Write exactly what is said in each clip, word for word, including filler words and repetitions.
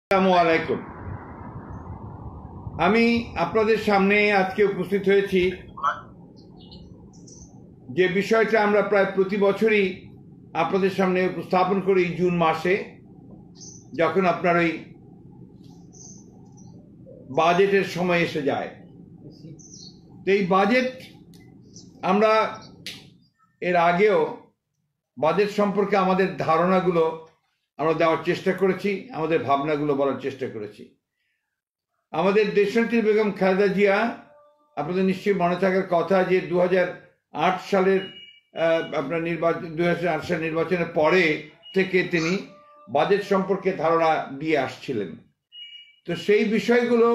আসসালামু আলাইকুম। আমি আপনাদের সামনে আজকে উপস্থিত হয়েছি যে বিষয়টা আমরা প্রায় প্রতি বছরই আপনাদের সামনে উপস্থাপন করি জুন মাসে, যখন আপনার ওই বাজেটের সময় এসে যায়। তো এই বাজেট আমরা এর আগেও বাজেট সম্পর্কে আমাদের ধারণাগুলো আমরা দেওয়ার চেষ্টা করেছি, আমাদের ভাবনাগুলো বলার চেষ্টা করেছি। আমাদের দেশনেত্রী বেগম খালেদা জিয়া, আপনাদের নিশ্চয়ই মনে থাকার কথা যে দু হাজার আট সালের আপনার নির্বাচন দু হাজার আট সালের নির্বাচনের পরে থেকে তিনি বাজেট সম্পর্কে ধারণা দিয়ে আসছিলেন। তো সেই বিষয়গুলো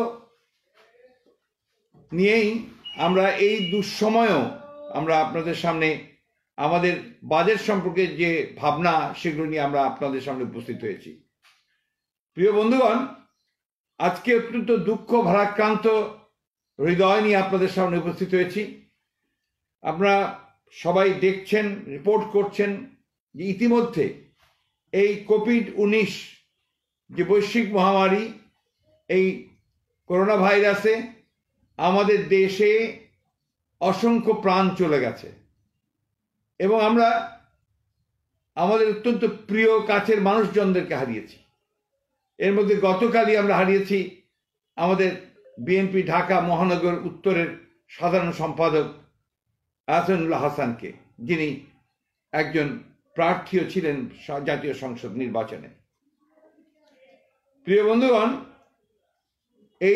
নিয়েই আমরা এই দুঃসময়েও আমরা আপনাদের সামনে আমাদের বাজেট সম্পর্কে যে ভাবনা সেগুলো নিয়ে আমরা আপনাদের সামনে উপস্থিত হয়েছি। প্রিয় বন্ধুগণ, আজকে অত্যন্ত দুঃখ ভারাক্রান্ত হৃদয় নিয়ে আপনাদের সামনে উপস্থিত হয়েছি। আপনারা সবাই দেখছেন, রিপোর্ট করছেন যে ইতিমধ্যে এই কোভিড উনিশ যে বৈশ্বিক মহামারী, এই করোনা ভাইরাসে আমাদের দেশে অসংখ্য প্রাণ চলে গেছে এবং আমরা আমাদের অত্যন্ত প্রিয় কাছের মানুষজনদেরকে হারিয়েছি। এর মধ্যে গতকালই আমরা হারিয়েছি আমাদের বিএনপি ঢাকা মহানগর উত্তরের সাধারণ সম্পাদক আহসানুল্লাহ হাসানকে, যিনি একজন প্রার্থীও ছিলেন জাতীয় সংসদ নির্বাচনে। প্রিয় বন্ধুগণ, এই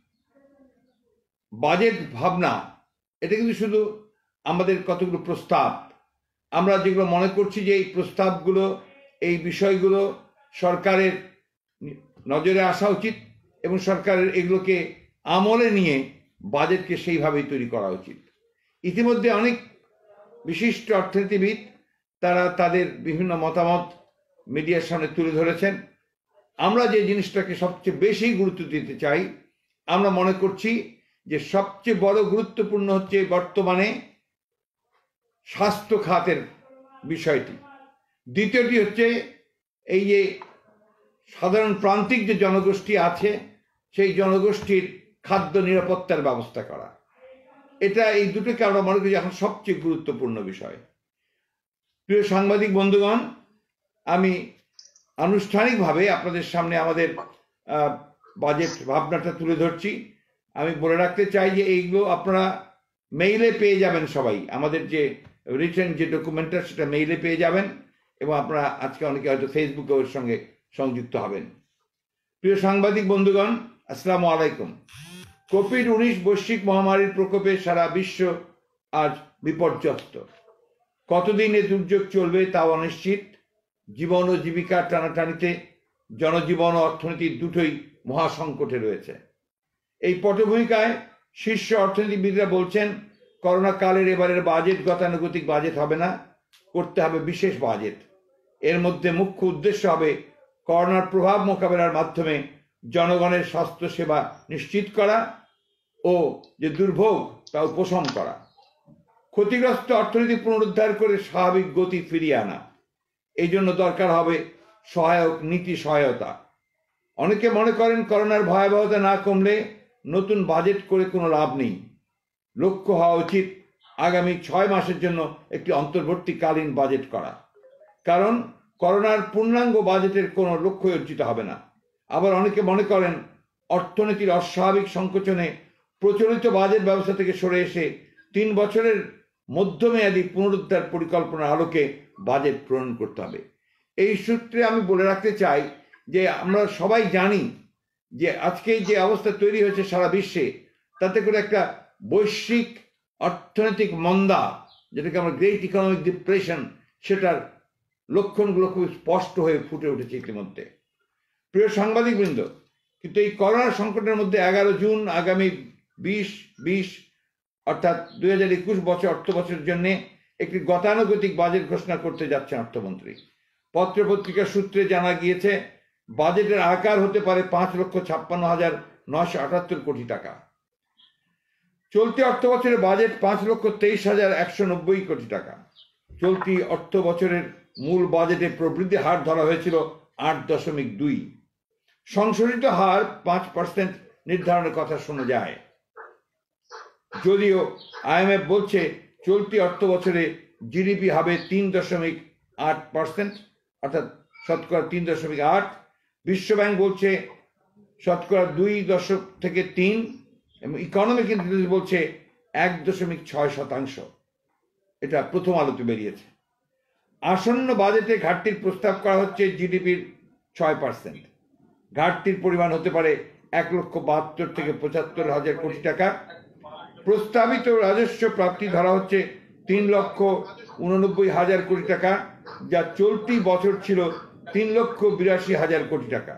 বাজেট ভাবনা এটা কিন্তু শুধু আমাদের কতগুলো প্রস্তাব, আমরা যেগুলো মনে করছি যে এই প্রস্তাবগুলো, এই বিষয়গুলো সরকারের নজরে আসা উচিত এবং সরকারের এগুলোকে আমলে নিয়ে বাজেটকে সেইভাবেই তৈরি করা উচিত। ইতিমধ্যে অনেক বিশিষ্ট অর্থনীতিবিদ তারা তাদের বিভিন্ন মতামত মিডিয়ার সামনে তুলে ধরেছেন। আমরা যে জিনিসটাকে সবচেয়ে বেশি গুরুত্ব দিতে চাই, আমরা মনে করছি যে সবচেয়ে বড় গুরুত্বপূর্ণ হচ্ছে বর্তমানে স্বাস্থ্য খাতের বিষয়টি। দ্বিতীয়টি হচ্ছে এই যে সাধারণ প্রান্তিক যে জনগোষ্ঠী আছে, সেই জনগোষ্ঠীর খাদ্য নিরাপত্তার ব্যবস্থা করা। এটা এই দুটোকে আমরা মনে করি এখন সবচেয়ে গুরুত্বপূর্ণ বিষয়। প্রিয় সাংবাদিক বন্ধুগণ, আমি আনুষ্ঠানিকভাবে আপনাদের সামনে আমাদের বাজেট ভাবনাটা তুলে ধরছি। আমি বলে রাখতে চাই যে এইগুলো আপনারা মেইলে পেয়ে যাবেন, সবাই আমাদের যে রিটেন যে ডকুমেন্টটা সেটা মেইলে পেয়ে যাবেন এবং আপনারা আজকে অনেকে হয়তো ফেসবুকে ওর সঙ্গে সংযুক্ত হবেন। প্রিয় সাংবাদিক বন্ধুগণ, আসসালামু আলাইকুম। কোভিড উনিশ বৈশ্বিক মহামারীর প্রকোপে সারা বিশ্ব আজ বিপর্যস্ত। কতদিন এ দুর্যোগ চলবে তাও অনিশ্চিত। জীবন ও জীবিকার টানাটানিতে জনজীবন ও অর্থনীতি দুটোই মহাসংকটে রয়েছে। এই পটভূমিকায় শীর্ষ অর্থনীতিবিদরা বলছেন, করোনা কালের এবারের বাজেট গতানুগতিক বাজেট হবে না, করতে হবে বিশেষ বাজেট। এর মধ্যে মুখ্য উদ্দেশ্য হবে করোনার প্রভাব মোকাবেলার মাধ্যমে জনগণের স্বাস্থ্য সেবা নিশ্চিত করা ও যে দুর্ভোগ তা উপশম করা, ক্ষতিগ্রস্ত অর্থনীতি পুনরুদ্ধার করে স্বাভাবিক গতি ফিরিয়ে আনা। এই জন্য দরকার হবে সহায়ক নীতি সহায়তা। অনেকে মনে করেন করোনার ভয়াবহতা না কমলে নতুন বাজেট করে কোনো লাভ নেই। লক্ষ্য হওয়া উচিত আগামী ছয় মাসের জন্য একটি অন্তর্বর্তীকালীন বাজেট করা, কারণ করোনার পূর্ণাঙ্গ বাজেটের কোনো লক্ষ্য অর্জিত হবে না। আবার অনেকে মনে করেন অর্থনীতির অস্বাভাবিক সংকোচনে প্রচলিত বাজেট ব্যবস্থা থেকে সরে এসে তিন বছরের মধ্যমেয়াদী পুনরুদ্ধার পরিকল্পনার আলোকে বাজেট প্রণয়ন করতে হবে। এই সূত্রে আমি বলে রাখতে চাই যে আমরা সবাই জানি যে আজকে যে অবস্থা তৈরি হয়েছে সারা বিশ্বে, তাতে করে একটা বৈশ্বিক অর্থনৈতিক মন্দা, যেটাকে আমরা গ্রেট ইকোনমিক ডিপ্রেশন, সেটার লক্ষণগুলো খুব স্পষ্ট হয়ে ফুটে উঠেছে ইতিমধ্যে। প্রিয় সাংবাদিকবৃন্দ, কিন্তু এই করোনা সংকটের মধ্যে এগারো জুন আগামী বিশ বিশ অর্থাৎ দুই হাজার একুশ বছর অর্থ বছরের জন্য একটি গতানুগতিক বাজেট ঘোষণা করতে যাচ্ছেন অর্থমন্ত্রী। পত্রপত্রিকার সূত্রে জানা গিয়েছে বাজেটের আকার হতে পারে পাঁচ লক্ষ ছাপ্পান্ন হাজার নয়শো আটাত্তর কোটি টাকা। চলতি অর্থ বছরের বাজেট পাঁচ লক্ষ তেইশ হাজার একশো নব্বই কোটি টাকা। চলতি অর্থ বছরের মূল বাজেটে প্রবৃদ্ধি হার ধরা হয়েছিল আট দশমিক দুই। সংশোধিত হার পাঁচ পার্সেন্ট নির্ধারণের কথা শোনা যায়, যদিও আইএমএফ বলছে চলতি অর্থ বছরে জিডিপি হবে তিন দশমিক আট পার্সেন্ট, অর্থাৎ শতকরা তিন দশমিক আট। বিশ্বব্যাংক বলছে শতকরা দুই দশক থেকে তিন, এবং ইকোনমিক ইন্টেলিজেন্স বলছে এক দশমিক ছয় শতাংশ। এটা প্রথম আলোতে বেরিয়েছে। আসন্ন বাজেটে ঘাটতির প্রস্তাব করা হচ্ছে জিডিপির ছয় পার্সেন্ট। ঘাটতির পরিমাণ হতে পারে এক লক্ষ বাহাত্তর থেকে পঁচাত্তর হাজার কোটি টাকা। প্রস্তাবিত রাজস্ব প্রাপ্তি ধরা হচ্ছে তিন লক্ষ উননব্বই হাজার কোটি টাকা, যা চলতি বছর ছিল তিন লক্ষ বিরাশি হাজার কোটি টাকা,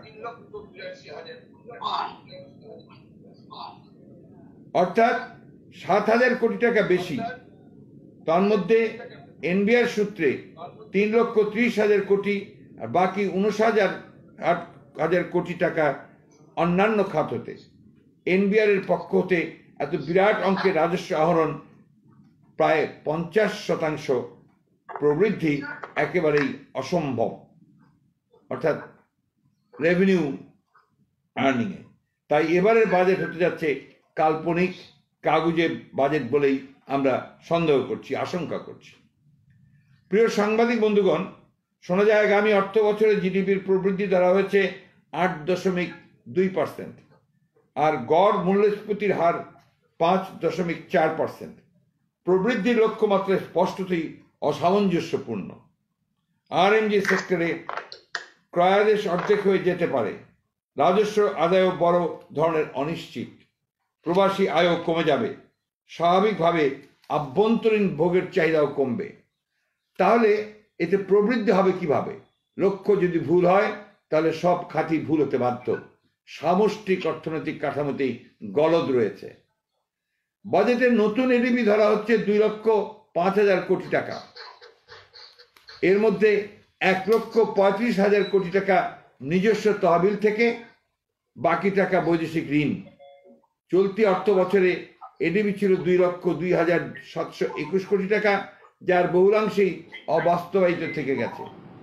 অর্থাৎ সাত হাজার কোটি টাকা বেশি। তার মধ্যে এনবিআর সূত্রে তিন লক্ষ ত্রিশ হাজার কোটি আর বাকি উনিশ হাজার আট হাজার কোটি টাকা অন্যান্য খাত হতে। এনবিআর এর পক্ষ হতে এত বিরাট অঙ্কের রাজস্ব আহরণ, প্রায় পঞ্চাশ শতাংশ প্রবৃদ্ধি একেবারেই অসম্ভব, অর্থাৎ রেভিনিউ আর্নিং এ। তাই এবারের বাজেট হতে যাচ্ছে কাল্পনিক কাগুজে বাজেট বলেই আমরা সন্দেহ করছি, আশঙ্কা করছি। প্রিয় সাংবাদিক বন্ধুগণ, শোনা যায় আগামী অর্থ বছরে জিডিপির প্রবৃদ্ধি ধরা হয়েছে আট দশমিক দুই পার্সেন্ট, আর গড় মূল্যস্ফীতির হার পাঁচ দশমিক চার পার্সেন্ট। প্রবৃদ্ধির লক্ষ্যমাত্রা স্পষ্টতই অসামঞ্জস্যপূর্ণ। আরএমজি সেক্টরে ক্রয়াদেশ অর্ধেক হয়ে যেতে পারে। রাজস্ব আদায়ও বড় ধরনের অনিশ্চিত। প্রবাসী আয়ও কমে যাবে। স্বাভাবিকভাবে আভ্যন্তরীণ ভোগের চাহিদাও কমবে। তাহলে এতে প্রবৃদ্ধি হবে কিভাবে? লক্ষ্য যদি ভুল হয় তাহলে সব খাতই ভুল হতে বাধ্য। সামষ্টিক অর্থনৈতিক কাঠামোতেই গলদ রয়েছে। বাজেটের নতুন এডিপি ধরা হচ্ছে দুই লক্ষ পাঁচ হাজার কোটি টাকা। এর মধ্যে এক লক্ষ পঁয়ত্রিশ হাজার কোটি টাকা নিজস্ব তহবিল থেকে, বাকি টাকা বৈদেশিক ঋণ। চলতি অর্থ বছরে এডিপি ছিল দুই লক্ষ দুই হাজার সাতশো একুশ কোটি টাকা, যার বহুলাংশেই অবাস্তবায়িত থেকে গেছে।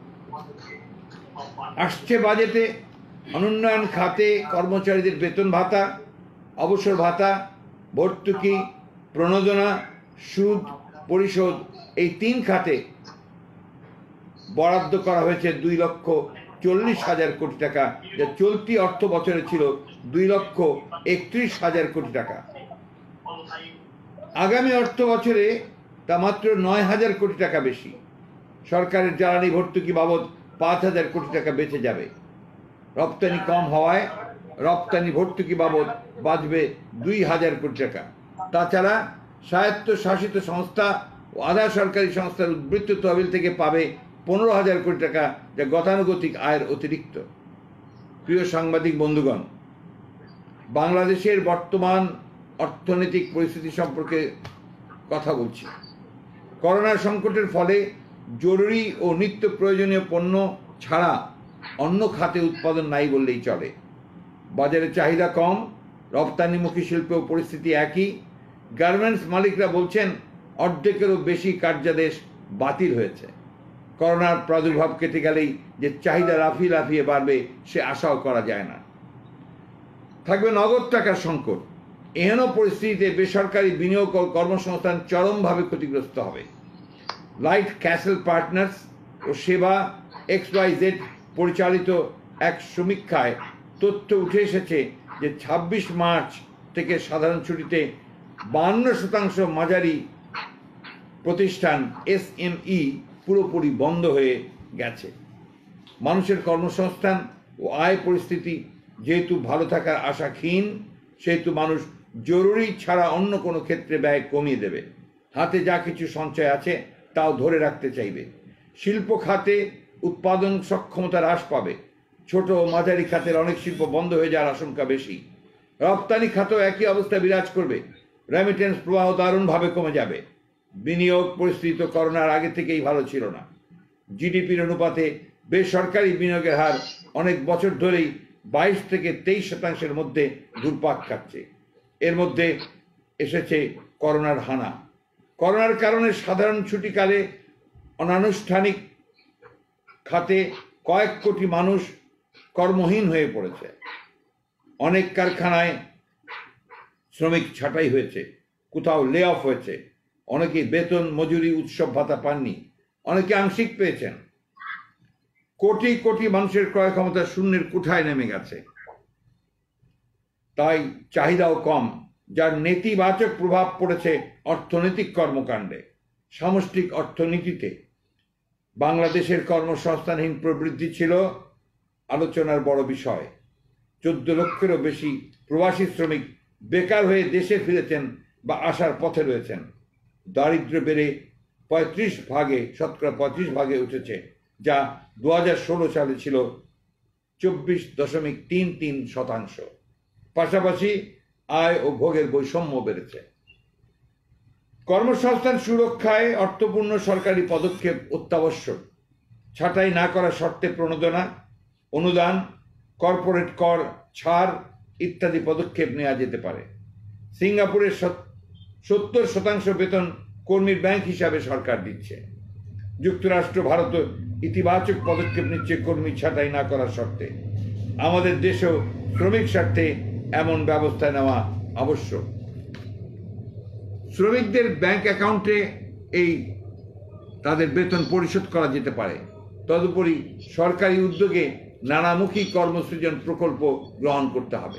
আসছে বাজেটে অনুন্নয়ন খাতে কর্মচারীদের বেতন ভাতা, অবসর ভাতা, ভর্তুকি, প্রণোদনা, সুদ পরিশোধ, এই তিন খাতে বরাদ্দ করা হয়েছে দুই লক্ষ চল্লিশ হাজার কোটি টাকা, যা চলতি অর্থ বছরে ছিল দুই লক্ষ একত্রিশ হাজার কোটি টাকা। আগামী অর্থ বছরে তা মাত্র নয় হাজার কোটি টাকা বেশি। সরকারের জ্বালানি ভর্তুকি বাবদ পাঁচ হাজার কোটি টাকা বেঁচে যাবে। রপ্তানি কম হওয়ায় রপ্তানি ভর্তুকি বাবদ বাঁচবে দুই হাজার কোটি টাকা। তাছাড়া স্বায়ত্ত শাসিত সংস্থা ও আধা সরকারি সংস্থার উদ্বৃত্ত তহবিল থেকে পাবে পনেরো হাজার কোটি টাকা, যা গতানুগতিক আয়ের অতিরিক্ত। প্রিয় সাংবাদিক বন্ধুগণ, বাংলাদেশের বর্তমান অর্থনৈতিক পরিস্থিতি সম্পর্কে কথা বলছি। করোনা সংকটের ফলে জরুরি ও নিত্য প্রয়োজনীয় পণ্য ছাড়া অন্য খাতে উৎপাদন নাই বললেই চলে। বাজারে চাহিদা কম, রপ্তানিমুখী শিল্পেও পরিস্থিতি একই। গার্মেন্টস মালিকরা বলছেন অর্ধেকেরও বেশি কার্যাদেশ বাতিল হয়েছে। করোনার প্রাদুর্ভাব কেটে গেলেই যে চাহিদা লাফিয়ে লাফিয়ে বাড়বে সে আশাও করা যায় না। থাকবে নগদ টাকার সংকট। এহেন পরিস্থিতিতে বেসরকারি বিনিয়োগ ও কর্মসংস্থান চরমভাবে ক্ষতিগ্রস্ত হবে। লাইট ক্যাসেল পার্টনার্স ও সেবা এক্স ওয়াই জেড পরিচালিত এক সমীক্ষায় তথ্য উঠে এসেছে যে ছাব্বিশ মার্চ থেকে সাধারণ ছুটিতে বান্ন শতাংশ মাঝারি প্রতিষ্ঠান এস এম ই পুরোপুরি বন্ধ হয়ে গেছে। মানুষের কর্মসংস্থান ও আয় পরিস্থিতি যেহেতু ভালো থাকার আশা ক্ষীণ, সেহেতু মানুষ জরুরি ছাড়া অন্য কোনো ক্ষেত্রে ব্যয় কমিয়ে দেবে। হাতে যা কিছু সঞ্চয় আছে তাও ধরে রাখতে চাইবে। শিল্প খাতে উৎপাদন সক্ষমতা হ্রাস পাবে। ছোট ও মাঝারি খাতের অনেক শিল্প বন্ধ হয়ে যাওয়ার আশঙ্কা বেশি। রপ্তানি খাতেও একই অবস্থা বিরাজ করবে। রেমিটেন্স প্রবাহ দারুণভাবে কমে যাবে। বিনিয়োগ পরিস্থিতি তো করোনার আগে থেকেই ভালো ছিল না। জিডিপির অনুপাতে বেসরকারি বিনিয়োগের হার অনেক বছর ধরেই বাইশ থেকে তেইশ শতাংশের মধ্যে ঘুরপাক খাচ্ছে। এর মধ্যে এসেছে করোনার হানা। করোনার কারণে সাধারণ ছুটিকালে অনানুষ্ঠানিক খাতে কয়েক কোটি মানুষ কর্মহীন হয়ে পড়েছে। অনেক কারখানায় শ্রমিক ছাঁটাই হয়েছে, কোথাও লে অফ হয়েছে, অনেকে বেতন মজুরি উৎসব ভাতা পাননি, অনেকে আংশিক পেয়েছেন। কোটি কোটি মানুষের ক্রয় ক্ষমতা শূন্যের কোঠায় নেমে গেছে। তাই চাহিদাও কম, যার নেতিবাচক প্রভাব পড়েছে অর্থনৈতিক কর্মকাণ্ডে, সামষ্টিক অর্থনীতিতে। বাংলাদেশের কর্মসংস্থানহীন প্রবৃদ্ধি ছিল আলোচনার বড় বিষয়। চোদ্দ লক্ষেরও বেশি প্রবাসী শ্রমিক বেকার হয়ে দেশে ফিরেছেন বা আসার পথে রয়েছেন। দারিদ্র বেড়ে পঁয়ত্রিশ ভাগে শতকরা পঁয়ত্রিশ ভাগে উঠেছে, যা দু হাজার ষোলো সালে ছিল চব্বিশ দশমিক তিন তিন শতাংশ। পাশাপাশি আয় ও ভোগের বৈষম্য বেড়েছে। কর্মসংস্থান সুরক্ষায় অর্থপূর্ণ সরকারি পদক্ষেপ অত্যাবশ্যক। ছাঁটাই না করার শর্তে প্রণোদনা, অনুদান, কর্পোরেট কর ছাড় ইত্যাদি পদক্ষেপ নেওয়া যেতে পারে। সিঙ্গাপুরের সত্তর শতাংশ বেতন কর্মীর ব্যাংক হিসাবে সরকার দিচ্ছে। যুক্তরাষ্ট্র, ভারত ইতিবাচক পদক্ষেপ নিচ্ছে কর্মী ছাঁটাই না করার শর্তে। আমাদের দেশেও শ্রমিক স্বার্থে এমন ব্যবস্থা নেওয়া আবশ্যক। শ্রমিকদের ব্যাংক অ্যাকাউন্টে এই তাদের বেতন পরিশোধ করা যেতে পারে। তদুপরি সরকারি উদ্যোগে নানামুখী কর্মসৃজন প্রকল্প গ্রহণ করতে হবে।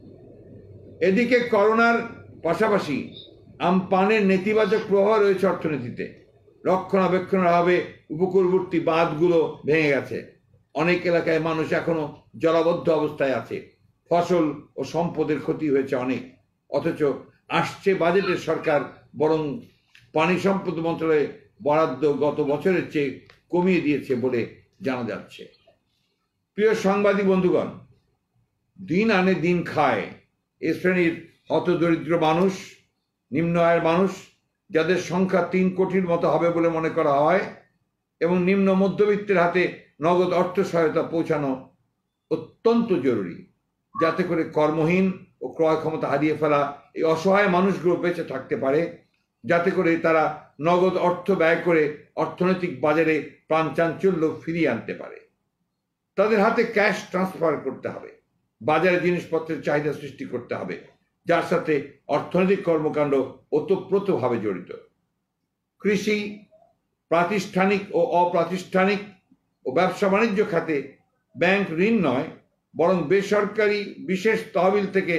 এদিকে করোনার পাশাপাশি আমপানের নেতিবাচক প্রভাব রয়েছে অর্থনীতিতে। রক্ষণাবেক্ষণের অভাবে উপকূলবর্তী বাঁধগুলো ভেঙে গেছে। অনেক এলাকায় মানুষ এখনো জলাবদ্ধ অবস্থায় আছে। ফসল ও সম্পদের ক্ষতি হয়েছে অনেক। অথচ আসছে বাজেটে সরকার বরং পানি সম্পদ মন্ত্রণালয়ে বরাদ্দ গত বছরের চেয়ে কমিয়ে দিয়েছে বলে জানা যাচ্ছে। প্রিয় সাংবাদিক বন্ধুগণ, দিন আনে দিন খায় এ শ্রেণীর হতদরিদ্র মানুষ, নিম্ন আয়ের মানুষ, যাদের সংখ্যা তিন কোটির মতো হবে বলে মনে করা হয়, এবং নিম্ন মধ্যবিত্তের হাতে নগদ অর্থ সহায়তা পৌঁছানো অত্যন্ত জরুরি, যাতে করে কর্মহীন ও ক্রয় ক্ষমতা হারিয়ে ফেলা এই অসহায় মানুষগুলো বেঁচে থাকতে পারে, যাতে করে তারা নগদ অর্থ ব্যয় করে অর্থনৈতিক বাজারে প্রাণ চাঞ্চল্য ফিরিয়ে আনতে পারে। তাদের হাতে ক্যাশ ট্রান্সফার করতে হবে, বাজারে জিনিসপত্রের চাহিদা সৃষ্টি করতে হবে, যার সাথে অর্থনৈতিক কর্মকাণ্ড ওতপ্রোতভাবে জড়িত। কৃষি, প্রাতিষ্ঠানিক ও অপ্রাতিষ্ঠানিক ও ব্যবসা বাণিজ্য খাতে ব্যাংক ঋণ নয়, বরং বেসরকারি বিশেষ তহবিল থেকে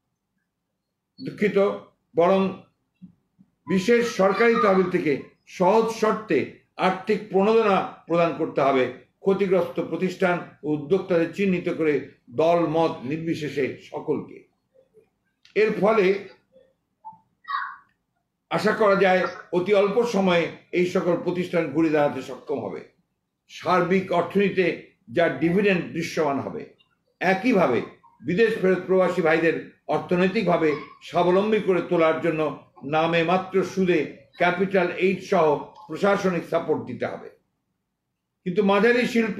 দুঃখিত বরং বিশেষ সরকারি তহবিল থেকে সহজ শর্তে আর্থিক প্রণোদনা প্রদান করতে হবে ক্ষতিগ্রস্ত প্রতিষ্ঠান ও উদ্যোক্তাদের চিহ্নিত করে দল মত নির্বিশেষে সকলকে। এর ফলে আশা করা যায় অতি অল্প সময়ে এই সকল প্রতিষ্ঠান ঘুরে দাঁড়াতে সক্ষম হবে। সার্বিক অর্থনীতিতে যার ডিভিডেন্ড দৃশ্যমান হবে। একইভাবে বিদেশ ফেরত প্রবাসী ভাইদের অর্থনৈতিকভাবে স্বাবলম্বী করে তোলার জন্য নামে মাত্র সুদে ক্যাপিটাল এইড সহ প্রশাসনিক সাপোর্ট দিতে হবে। কিন্তু মাঝারি শিল্প,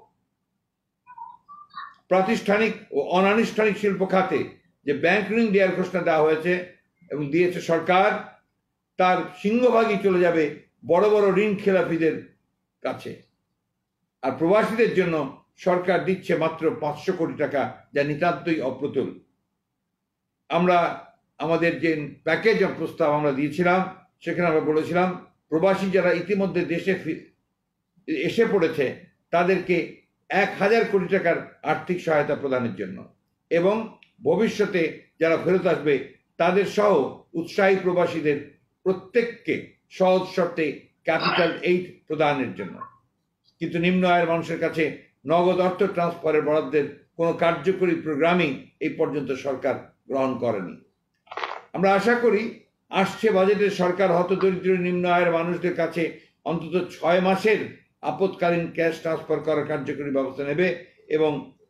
প্রাতিষ্ঠানিক ও অনানুষ্ঠানিক শিল্প খাতে যে ব্যাংক ঋণ দেওয়ার ঘোষণা দেওয়া হয়েছে এবং দিয়েছে সরকার, তার সিংহভাগই চলে যাবে বড় বড় ঋণ খেলাপিদের কাছে। আর প্রবাসীদের জন্য সরকার দিচ্ছে মাত্র পাঁচশো কোটি টাকা, যা নিতান্তই অপ্রতুল। আমরা আমাদের যে প্যাকেজ প্রস্তাব আমরা দিয়েছিলাম, সেখানে আমরা বলেছিলাম প্রবাসী যারা ইতিমধ্যে দেশে এসে পড়েছে তাদেরকে এক হাজার কোটি টাকার আর্থিক সহায়তা প্রদানের জন্য, এবং ভবিষ্যতে যারা ফেরত আসবে তাদের সহ উৎসাহী প্রবাসীদের প্রত্যেককে সহজ শর্তে ক্যাপিটাল এইড প্রদানের জন্য। কিন্তু নিম্ন আয়ের মানুষের কাছে নগদ অর্থ ট্রান্সফারের বরাদ্দের কোনো কার্যকরী প্রোগ্রামই এই পর্যন্ত সরকার গ্রহণ করেনি। আমরা আশা করি আসছে বাজেটে সরকার হতদরিদ্র নিম্ন আয়ের মানুষদের কাছে অন্তত ছয় মাসের আপৎকালীন ক্যাশ ট্রান্সফার করার কার্যকরী ব্যবস্থা নেবে এবং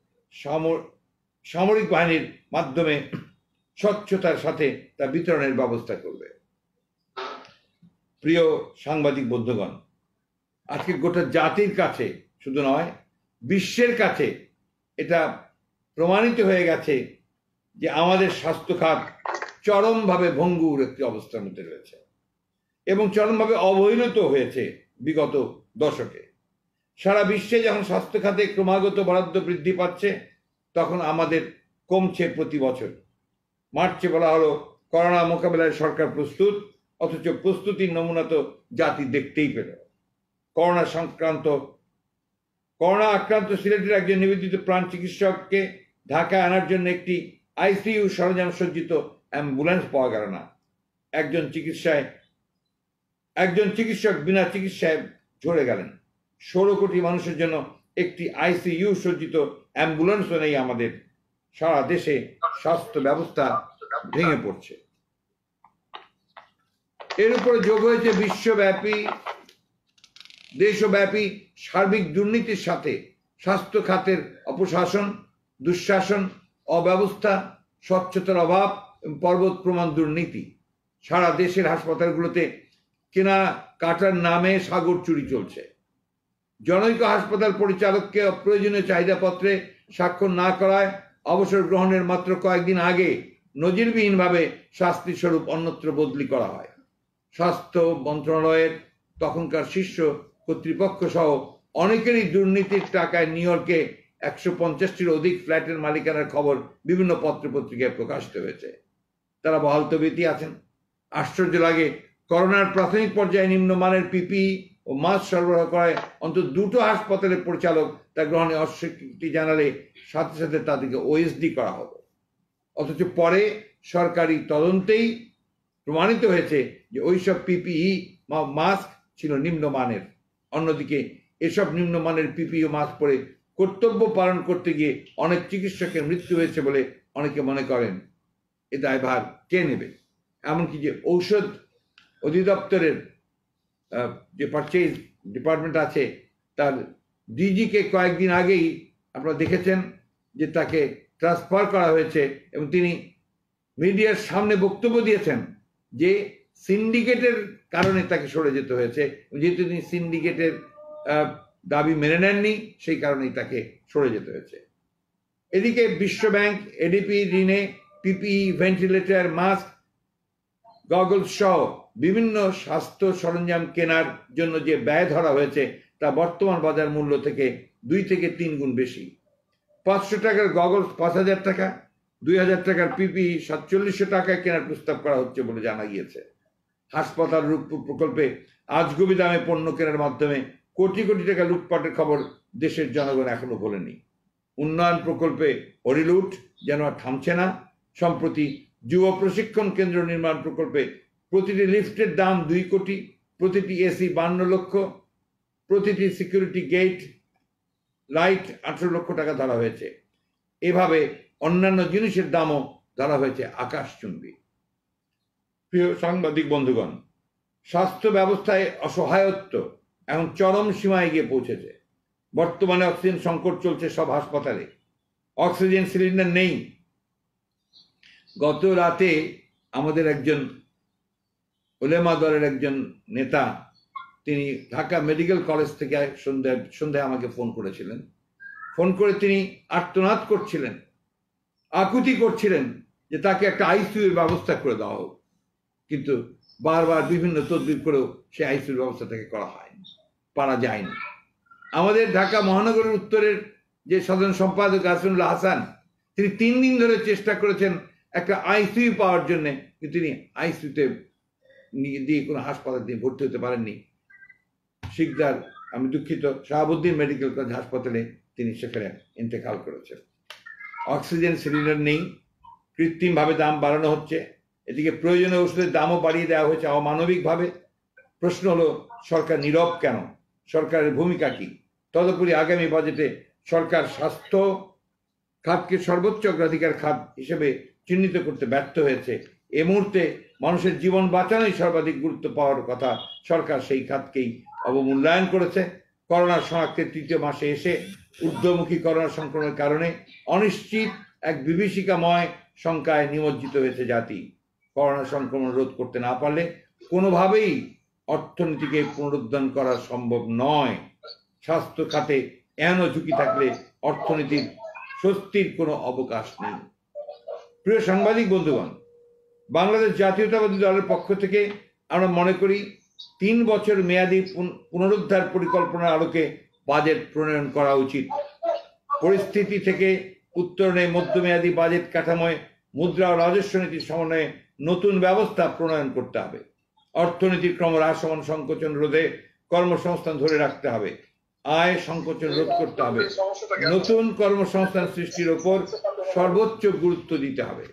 সামরিক বাহিনীর মাধ্যমে স্বচ্ছতার সাথে তা বিতরণের ব্যবস্থা করবে। প্রিয় সাংবাদিক বন্ধুগণ, আজকে গোটা জাতির কাছে শুধু নয়, বিশ্বের কাছে এটা প্রমাণিত হয়ে গেছে যে আমাদের স্বাস্থ্য খাত চরমভাবে ভঙ্গুর একটি অবস্থার মধ্যে রয়েছে এবং চরমভাবে অবহেলিত হয়েছে বিগত দশকে। সারা বিশ্বে যখন স্বাস্থ্য খাতে ক্রমাগত বরাদ্দ বৃদ্ধি পাচ্ছে তখন আমাদের কমছে প্রতি বছর। মার্চে বলা হলো করোনা মোকাবেলায় সরকার প্রস্তুত, অথচ প্রস্তুতির নমুনা তো জাতি দেখতেই পেল। করোনা সংক্রান্ত করোনা আক্রান্ত সিলেটের একজন নিবেদিত প্রাণ চিকিৎসককে ঢাকায় আনার জন্য একটি আইসিইউ সরঞ্জাম সজ্জিত অ্যাম্বুলেন্স পাওয়া গেল না। একজন চিকিৎসায় একজন চিকিৎসক বিনা চিকিৎসায় ঝরে গেলেন। ষোলো কোটি মানুষের জন্য একটি আইসিইউ সজ্জিত অ্যাম্বুলেন্সও নেই আমাদের। সারা দেশে স্বাস্থ্য ব্যবস্থা ভেঙে পড়ছে। এর উপরে যোগ হয়েছে বিশ্বব্যাপী দেশব্যাপী সার্বিক দুর্নীতির সাথে স্বাস্থ্য খাতের অপশাসন, দুঃশাসন, অব্যবস্থা, স্বচ্ছতার অভাব, পর্বত প্রমাণ দুর্নীতি। সারা দেশের হাসপাতালগুলোতে কেনা কাটার নামে সাগর চুরি চলছে। জনৈক হাসপাতাল পরিচালককে অপ্রয়োজনীয় চাহিদাপত্রে স্বাক্ষর না করায় অবসর গ্রহণের মাত্র কয়েকদিন আগে নজিরবিহীনভাবে শাস্তি স্বরূপ অন্যত্র বদলি করা হয়। স্বাস্থ্য মন্ত্রণালয়ের তখনকার শীর্ষ কর্তৃপক্ষ সহ অনেকেরই দুর্নীতির টাকায় নিউ ইয়র্কে একশো পঞ্চাশটির অধিক ফ্ল্যাটের মালিকানার খবর বিভিন্ন পত্রপত্রিকায় প্রকাশিত হয়েছে। তারা বহাল তবিয়তি আছেন। আশ্চর্য লাগে, করোনার প্রাথমিক পর্যায়ে নিম্নমানের পিপিই ও মাস্ক সরবরাহ করায় অন্তত দুটো হাসপাতালের পরিচালক তা গ্রহণে অস্বীকৃতি জানালে সাথে সাথে তাদেরকে ওএসডি করা হলো। অথচ পরে সরকারি তদন্তেই প্রমাণিত হয়েছে যে ওইসব পিপিই মাস্ক ছিল নিম্নমানের। অন্যদিকে এসব নিম্নমানের পিপিই ও মাস্ক পরে কর্তব্য পালন করতে গিয়ে অনেক চিকিৎসকের মৃত্যু হয়েছে বলে অনেকে মনে করেন। এ দায়ভার কে নেবে? এমনকি যে ঔষধ অধিদপ্তরের যে পারচেজ ডিপার্টমেন্ট আছে তার ডিজিকে কয়েকদিন আগেই আপনারা দেখেছেন যে তাকে ট্রান্সফার করা হয়েছে এবং তিনি মিডিয়ার সামনে বক্তব্য দিয়েছেন যে সিন্ডিকেটের কারণে তাকে সরে যেতে হয়েছে। যেহেতু তিনি সিন্ডিকেটের দাবি মেনে নেননি সেই কারণেই তাকে সরে যেতে হয়েছে। এদিকে বিশ্বব্যাংক এডিপি ঋণে পিপিই, ভেন্টিলেটর, মাস্ক, গগলস সহ বিভিন্ন স্বাস্থ্য সরঞ্জাম কেনার জন্য যে ব্যয় ধরা হয়েছে তা বর্তমান বাজার মূল্য থেকে দুই থেকে তিন গুণ বেশি। পাঁচশো টাকার গগলস পাঁচ হাজার টাকা, দুই হাজার টাকার পিপিই সাতচল্লিশশো টাকায় কেনার প্রস্তাব করা হচ্ছে বলে জানা গিয়েছে। হাসপাতাল রূপপুর প্রকল্পে আজগুবি দামে পণ্য কেনার মাধ্যমে কোটি কোটি টাকা লুটপাটের খবর দেশের জনগণ এখনো বলেনি। উন্নয়ন প্রকল্পে হরিলুট যেন আর থামছে না। সম্প্রতি যুব প্রশিক্ষণ কেন্দ্র নির্মাণ প্রকল্পে প্রতিটি লিফটের দাম দুই কোটি, প্রতিটি এসি বান্ন লক্ষ, প্রতিটি সিকিউরিটি গেট লাইট আঠারো লক্ষ টাকা ধরা হয়েছে। এভাবে অন্যান্য জিনিসের দামও ধরা হয়েছে আকাশচুম্বী। প্রিয় সাংবাদিক বন্ধুগণ, স্বাস্থ্য ব্যবস্থায় অসহায়ত্ব এখন চরম সীমায় গিয়ে পৌঁছেছে। বর্তমানে অক্সিজেন সংকট চলছে সব হাসপাতালে, অক্সিজেন সিলিন্ডার নেই। গত রাতে আমাদের একজন উলেমা দলের একজন নেতা তিনি ঢাকা মেডিকেল কলেজ থেকে সন্ধ্যায় সন্ধ্যায় আমাকে ফোন করেছিলেন। ফোন করে তিনি আর্তনাদ করছিলেন, আকুতি করছিলেন যে তাকে একটা আইসিইউর ব্যবস্থা করে দেওয়া হোক, কিন্তু বারবার বিভিন্ন তদবির করেও সে আইসিইউর ব্যবস্থা থেকে করা হয়নি, পারা যায়নি। আমাদের ঢাকা মহানগরের উত্তরের যে সাধারণ সম্পাদক আসিফুল্লাহ হাসান, তিনি তিন দিন ধরে চেষ্টা করেছেন একটা আইসিইউ পাওয়ার জন্য, কিন্তু তিনি আইসিইউতে দিয়ে কোনো হাসপাতাল দিয়ে ভর্তি হতে পারেননি। শিকদার, আমি দুঃখিত, শাহাবুদ্দিন মেডিকেল কলেজ হাসপাতালে তিনি সেখানে ইন্তেকাল করেছেন। অক্সিজেন সিলিন্ডার নেই, কৃত্রিমভাবে দাম বাড়ানো হচ্ছে। এদিকে প্রয়োজনীয় ওষুধের দামও বাড়িয়ে দেওয়া হয়েছে অমানবিকভাবে। প্রশ্ন হলো, সরকার নীরব কেন? সরকারের ভূমিকা কি? তদুপরি আগামী বাজেটে সরকার স্বাস্থ্য খাতকে সর্বোচ্চ অগ্রাধিকার খাত হিসেবে চিহ্নিত করতে ব্যর্থ হয়েছে। এ মুহূর্তে মানুষের জীবন বাঁচানোই সর্বাধিক গুরুত্ব পাওয়ার কথা, সরকার সেই খাতকেই অবমূল্যায়ন করেছে। করোনা শনাক্তের তৃতীয় মাসে এসে ঊর্ধ্বমুখী করোনা সংক্রমণের কারণে অনিশ্চিত এক বিভীষিকাময় শঙ্কায় নিমজ্জিত হয়েছে জাতি। করোনা সংক্রমণ রোধ করতে না পারলে কোনোভাবেই অর্থনীতিকে পুনরুদ্ধার করা সম্ভব নয়। স্বাস্থ্য খাতে এহেন ঝুঁকি থাকলে অর্থনীতির স্বস্তির কোনো অবকাশ নেই। প্রিয় সাংবাদিক বন্ধুগণ, বাংলাদেশ জাতীয়তাবাদী দলের পক্ষ থেকে আমরা মনে করি তিন বছর মেয়াদী পুনরুদ্ধার পরিকল্পনার আলোকে বাজেট প্রণয়ন করা উচিত। পরিস্থিতি থেকে উত্তরণে মধ্যমেয়াদী বাজেট কাঠামোয় মুদ্রা ও রাজস্ব নীতির সমন্বয়ে নতুন ব্যবস্থা প্রণয়ন করতে হবে। অর্থনীতির ক্রমহ্রাসমান সংকোচন রোধে কর্মসংস্থান ধরে রাখতে হবে। আয় সংকোচন রোধ করতে হবে। নতুন কর্মসংস্থান সৃষ্টির ওপর সর্বোচ্চ গুরুত্ব দিতে হবে।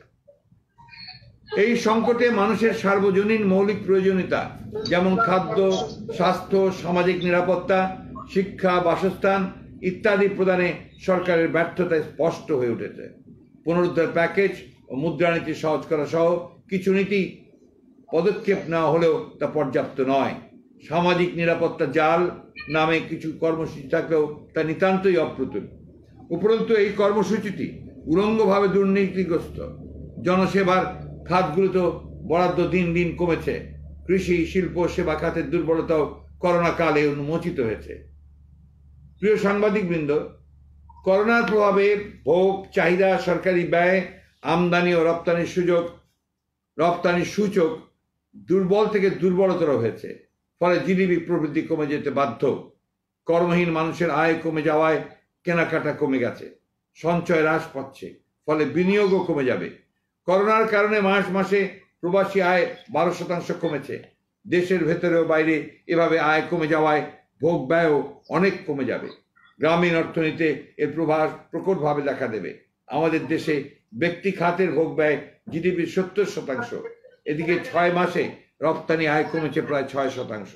এই সংকটে মানুষের সার্বজনীন মৌলিক প্রয়োজনীয়তা যেমন খাদ্য, স্বাস্থ্য, সামাজিক নিরাপত্তা, শিক্ষা, বাসস্থান ইত্যাদি প্রদানে সরকারের ব্যর্থতায় স্পষ্ট হয়ে উঠেছে। পুনরুদ্ধার প্যাকেজ ও মুদ্রানীতি সহজ করা সহ কিছু নীতি পদক্ষেপ নেওয়া হলেও তা পর্যাপ্ত নয়। সামাজিক নিরাপত্তা জাল নামে কিছু কর্মসূচি থাকলেও তা নিতান্তই অপ্রতুল। উপরন্তু এই কর্মসূচিটি উলঙ্গভাবে দুর্নীতিগ্রস্ত। জনসেবার খাতগুলোতেও বরাদ্দ দিন দিন কমেছে। কৃষি, শিল্প, সেবা খাতের দুর্বলতাও করোনা কালে উন্মোচিত হয়েছে। প্রিয় সাংবাদিকবৃন্দ, করোনার প্রভাবে ভোগ, চাহিদা, সরকারি ব্যয়, আমদানি ও রপ্তানির সুযোগ রপ্তানির সূচক দুর্বল থেকে দুর্বলতর হয়েছে। ফলে জিডিপি প্রবৃদ্ধি কমে যেতে বাধ্য। কর্মহীন মানুষের আয় কমে যাওয়ায় কেনাকাটা কমে গেছে, সঞ্চয় হ্রাস পাচ্ছে, ফলে বিনিয়োগও কমে যাবে। করোনার কারণে মাস মাসে প্রবাসী আয় বারো শতাংশ কমেছে। দেশের ভেতরে ও বাইরে এভাবে আয় কমে যাওয়ায় ভোগ ব্যয়ও অনেক কমে যাবে। গ্রামীণ অর্থনীতিতে এর প্রভাব প্রকটভাবে দেখা দেবে। আমাদের দেশে ব্যক্তি খাতের ভোগ ব্যয় জিডিপির সত্তর শতাংশ। এদিকে ছয় মাসে রপ্তানি আয় কমেছে প্রায় ছয় শতাংশ।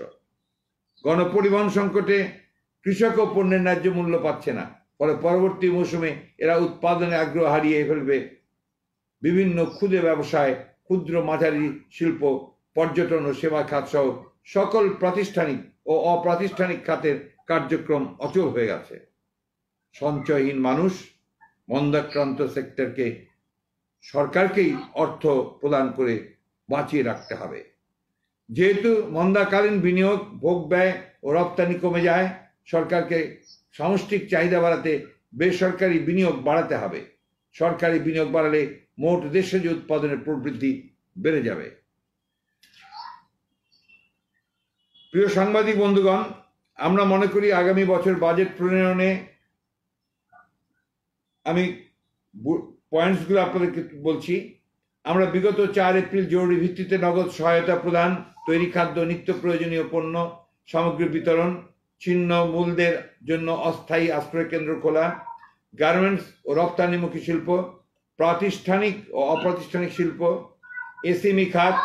গণপরিবহন সংকটে কৃষক ও পণ্যের ন্যায্য মূল্য পাচ্ছে না। ফলে পরবর্তী মৌসুমে এরা উৎপাদনে আগ্রহ হারিয়ে ফেলবে। বিভিন্ন ক্ষুদে ব্যবসায়, ক্ষুদ্র মাঝারি শিল্প, পর্যটন ও সেবা খাত সহ সকল প্রাতিষ্ঠানিক ও অপ্রাতিষ্ঠানিক খাতের কার্যক্রম অচল হয়ে গেছে। সঞ্চয়হীন মানুষ, মন্দাক্রান্ত সেক্টরকে সরকারকেই অর্থ প্রদান করে বাঁচিয়ে রাখতে হবে। যেহেতু মন্দাকালীন বিনিয়োগ, ভোগ ব্যয় ও রপ্তানি কমে যায়, সরকারকে সামষ্টিক চাহিদা বাড়াতে বেসরকারি বিনিয়োগ বাড়াতে হবে। সরকারি বিনিয়োগ বাড়ালে মোট দেশজ উৎপাদনের প্রবৃদ্ধি বেড়ে যাবে। প্রিয় সাংবাদিক বন্ধুগণ, আমরা মনে করি আগামী বছর বাজেট প্রণয়নে আমি পয়েন্টসগুলো আপনাদেরকে বলছি। আমরা বিগত চার এপ্রিল জরুরি ভিত্তিতে নগদ সহায়তা প্রদান, তৈরি খাদ্য, নিত্য প্রয়োজনীয় পণ্য সামগ্রী বিতরণ, ছিন্ন মূলদের জন্য অস্থায়ী আশ্রয় কেন্দ্র খোলা, গার্মেন্টস ও রপ্তানিমুখী শিল্প, প্রাতিষ্ঠানিক ও অপ্রাতিষ্ঠানিক শিল্প, এসএমই খাত,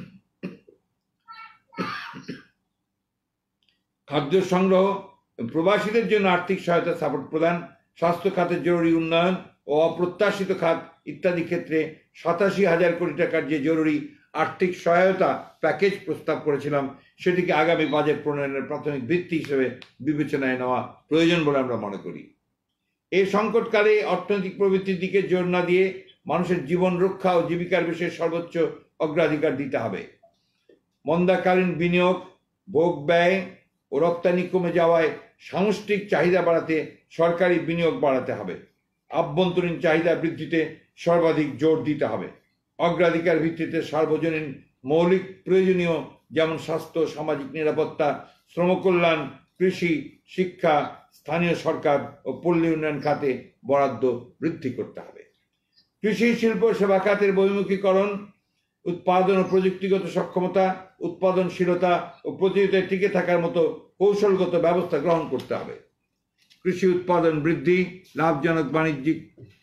খাদ্য সংগ্রহ, প্রবাসীদের জন্য আর্থিক সহায়তা সাপোর্ট প্রদান, স্বাস্থ্য খাতের জরুরি উন্নয়ন ও অপ্রত্যাশিত খাত ইত্যাদি ক্ষেত্রে সাতাশি হাজার কোটি টাকার যে জরুরি আর্থিক সহায়তা প্যাকেজ প্রস্তাব করেছিলাম, সেটিকে আগামী বাজেট প্রণয়নের প্রাথমিক ভিত্তি হিসেবে বিবেচনায় নেওয়া প্রয়োজন বলে আমরা মনে করি। এই সংকটকালে অর্থনৈতিক প্রবৃত্তির দিকে জোর না দিয়ে মানুষের জীবন রক্ষা ও জীবিকার বিষয়ে সর্বোচ্চ অগ্রাধিকার দিতে হবে। মন্দাকালীন বিনিয়োগ, ভোগ ব্যয় ও রপ্তানি কমে যাওয়ায় সামষ্টিক চাহিদা বাড়াতে সরকারি বিনিয়োগ বাড়াতে হবে। আভ্যন্তরীণ চাহিদা বৃদ্ধিতে সর্বাধিক জোর দিতে হবে। অগ্রাধিকার ভিত্তিতে সার্বজনীন মৌলিক প্রয়োজনীয় যেমন স্বাস্থ্য, সামাজিক নিরাপত্তা, শ্রমকল্যাণ, কৃষি, শিক্ষা, স্থানীয় সরকার ও পল্লী উন্নয়ন খাতে বরাদ্দ বৃদ্ধি করতে হবে। কৃষি, শিল্প, সেবা খাতের বহির্মুখীকরণ, উৎপাদন ও প্রযুক্তিগত সক্ষমতা, উৎপাদনশীলতা ও প্রতিযোগিতায় টিকে থাকার মতো কৌশলগত ব্যবস্থা গ্রহণ করতে হবে। কৃষি উৎপাদন বৃদ্ধি, লাভজনক বাণিজ্যিক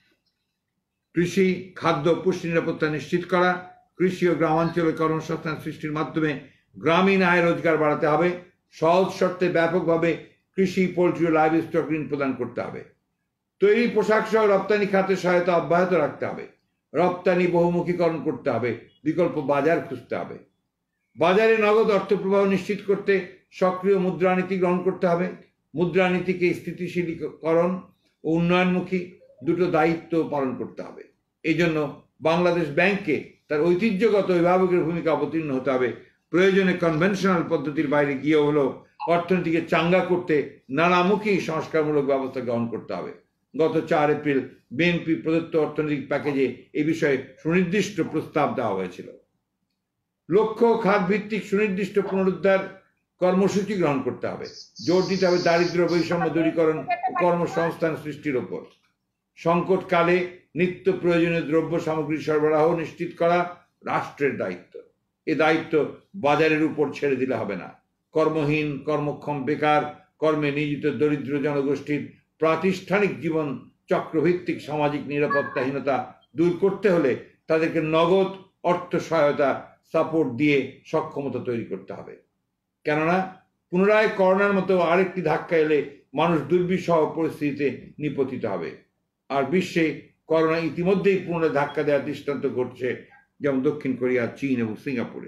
কৃষি, খাদ্য, পুষ্টি নিরাপত্তা নিশ্চিত করা, কৃষি ও গ্রামাঞ্চলে কর্মসংস্থান সৃষ্টির মাধ্যমে গ্রামীণ আয় রোজগার বাড়াতে হবে। সহজ শর্তে ব্যাপকভাবে কৃষি, পোল্ট্রি ও লাইভ স্টক ঋণ প্রদান করতে হবে। তৈরি পোশাক সহ রপ্তানি খাতে সহায়তা অব্যাহত রাখতে হবে। রপ্তানি বহুমুখীকরণ করতে হবে, বিকল্প বাজার খুঁজতে হবে। বাজারে নগদ অর্থ প্রবাহ নিশ্চিত করতে সক্রিয় মুদ্রানীতি গ্রহণ করতে হবে। মুদ্রানীতিকে স্থিতিশীলীকরণ ও উন্নয়নমুখী দুটো দায়িত্ব পালন করতে হবে। এই জন্য বাংলাদেশ ব্যাংককে তার ঐতিহ্যগত অভিভাবকের ভূমিকা অবতীর্ণ হতে হবে। প্রয়োজনে কনভেনশনাল পদ্ধতির বাইরে গিয়ে হলেও অর্থনীতিকে চাঙ্গা করতে নানামুখী সংস্কারমূলক ব্যবস্থা গ্রহণ করতে হবে। গত চার এপ্রিল বিএনপি প্রদত্ত অর্থনৈতিক প্যাকেজে এই বিষয়ে সুনির্দিষ্ট প্রস্তাব দেওয়া হয়েছিল। লক্ষ্য খাত ভিত্তিক সুনির্দিষ্ট পুনরুদ্ধার কর্মসূচি গ্রহণ করতে হবে। জোর দিতে হবে দারিদ্র বৈষম্য দূরীকরণ ও কর্মসংস্থান সৃষ্টির ওপর। সংকটকালে নিত্য প্রয়োজনীয় দ্রব্য সামগ্রী সরবরাহ নিশ্চিত করা রাষ্ট্রের দায়িত্ব। এ দায়িত্ব বাজারের উপর ছেড়ে দিলে হবে না। কর্মহীন, কর্মক্ষম বেকার, কর্মে নিয়োজিত দরিদ্র জনগোষ্ঠীর প্রাতিষ্ঠানিক জীবন চক্রভিত্তিক সামাজিক নিরাপত্তাহীনতা দূর করতে হলে তাদেরকে নগদ অর্থ সহায়তা সাপোর্ট দিয়ে সক্ষমতা তৈরি করতে হবে। কেননা পুনরায় করোনার মতো আরেকটি ধাক্কা এলে মানুষ দুর্বিষহ পরিস্থিতিতে নিপতিত হবে। আর বিশ্বে করোনা ইতিমধ্যেই পুনরায় ধাক্কা দেওয়ার দৃষ্টান্ত ঘটছে, যেমন দক্ষিণ কোরিয়া, চীন এবং সিঙ্গাপুরে।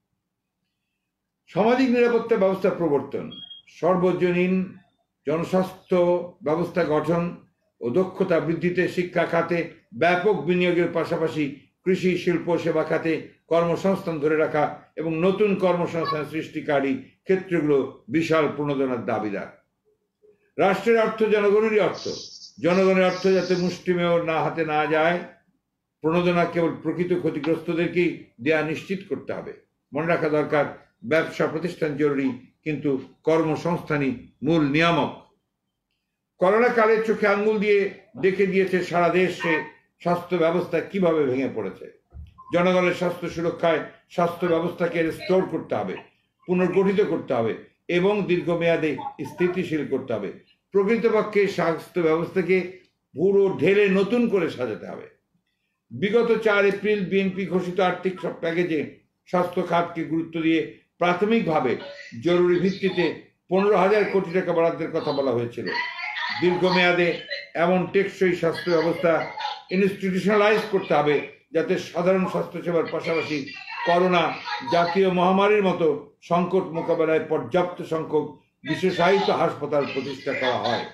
সামাজিক নিরাপত্তা ব্যবস্থা প্রবর্তন, সর্বজনীন জনস্বাস্থ্য ব্যবস্থা গঠন ও দক্ষতা বৃদ্ধিতে শিক্ষা খাতে ব্যাপক বিনিয়োগের পাশাপাশি কৃষি, শিল্প, সেবা খাতে কর্মসংস্থান ধরে রাখা এবং নতুন কর্মসংস্থান সৃষ্টিকারী ক্ষেত্রগুলো বিশাল প্রণোদনার দাবিদার। রাষ্ট্রের অর্থ জনগণেরই অর্থ, জনগণের অর্থ যাতে মুষ্টিমেয় না হাতে না যায়, প্রণোদনা কেবল প্রকৃত ক্ষতিগ্রস্তদেরকেই দেয়া নিশ্চিত করতে হবে। মনে রাখা দরকার, ব্যবসা প্রতিষ্ঠান জরুরি, কিন্তু কর্মসংস্থানই মূল নিয়ামক। করোনা কালে চোখে আঙ্গুল দিয়ে দেখে দিয়েছে সারা দেশে স্বাস্থ্য ব্যবস্থা কিভাবে ভেঙে পড়েছে। জনগণের স্বাস্থ্য সুরক্ষায় স্বাস্থ্য ব্যবস্থাকে রিস্টোর করতে হবে, পুনর্গঠিত করতে হবে এবং দীর্ঘমেয়াদে স্থিতিশীল করতে হবে। প্রকৃতপক্ষে স্বাস্থ্য ব্যবস্থাকে পুরো ঢেলে নতুন করে সাজাতে হবে। বিগত চার এপ্রিল বিএনপি ঘোষিত আর্থিক সব প্যাকেজে স্বাস্থ্য খাতকে গুরুত্ব দিয়ে প্রাথমিকভাবে জরুরি ভিত্তিতে পনেরো হাজার কোটি টাকা বরাদ্দের কথা বলা হয়েছিল। দীর্ঘমেয়াদে এমন টেকসই স্বাস্থ্য ব্যবস্থা ইনস্টিটিউশনালাইজ করতে হবে যাতে সাধারণ স্বাস্থ্যসেবার পাশাপাশি করোনা জাতীয় মহামারীর মতো সংকট মোকাবেলায় পর্যাপ্ত সংখ্যক বিশেষায়িত হাসপাতাল প্রতিষ্ঠা করা হয়।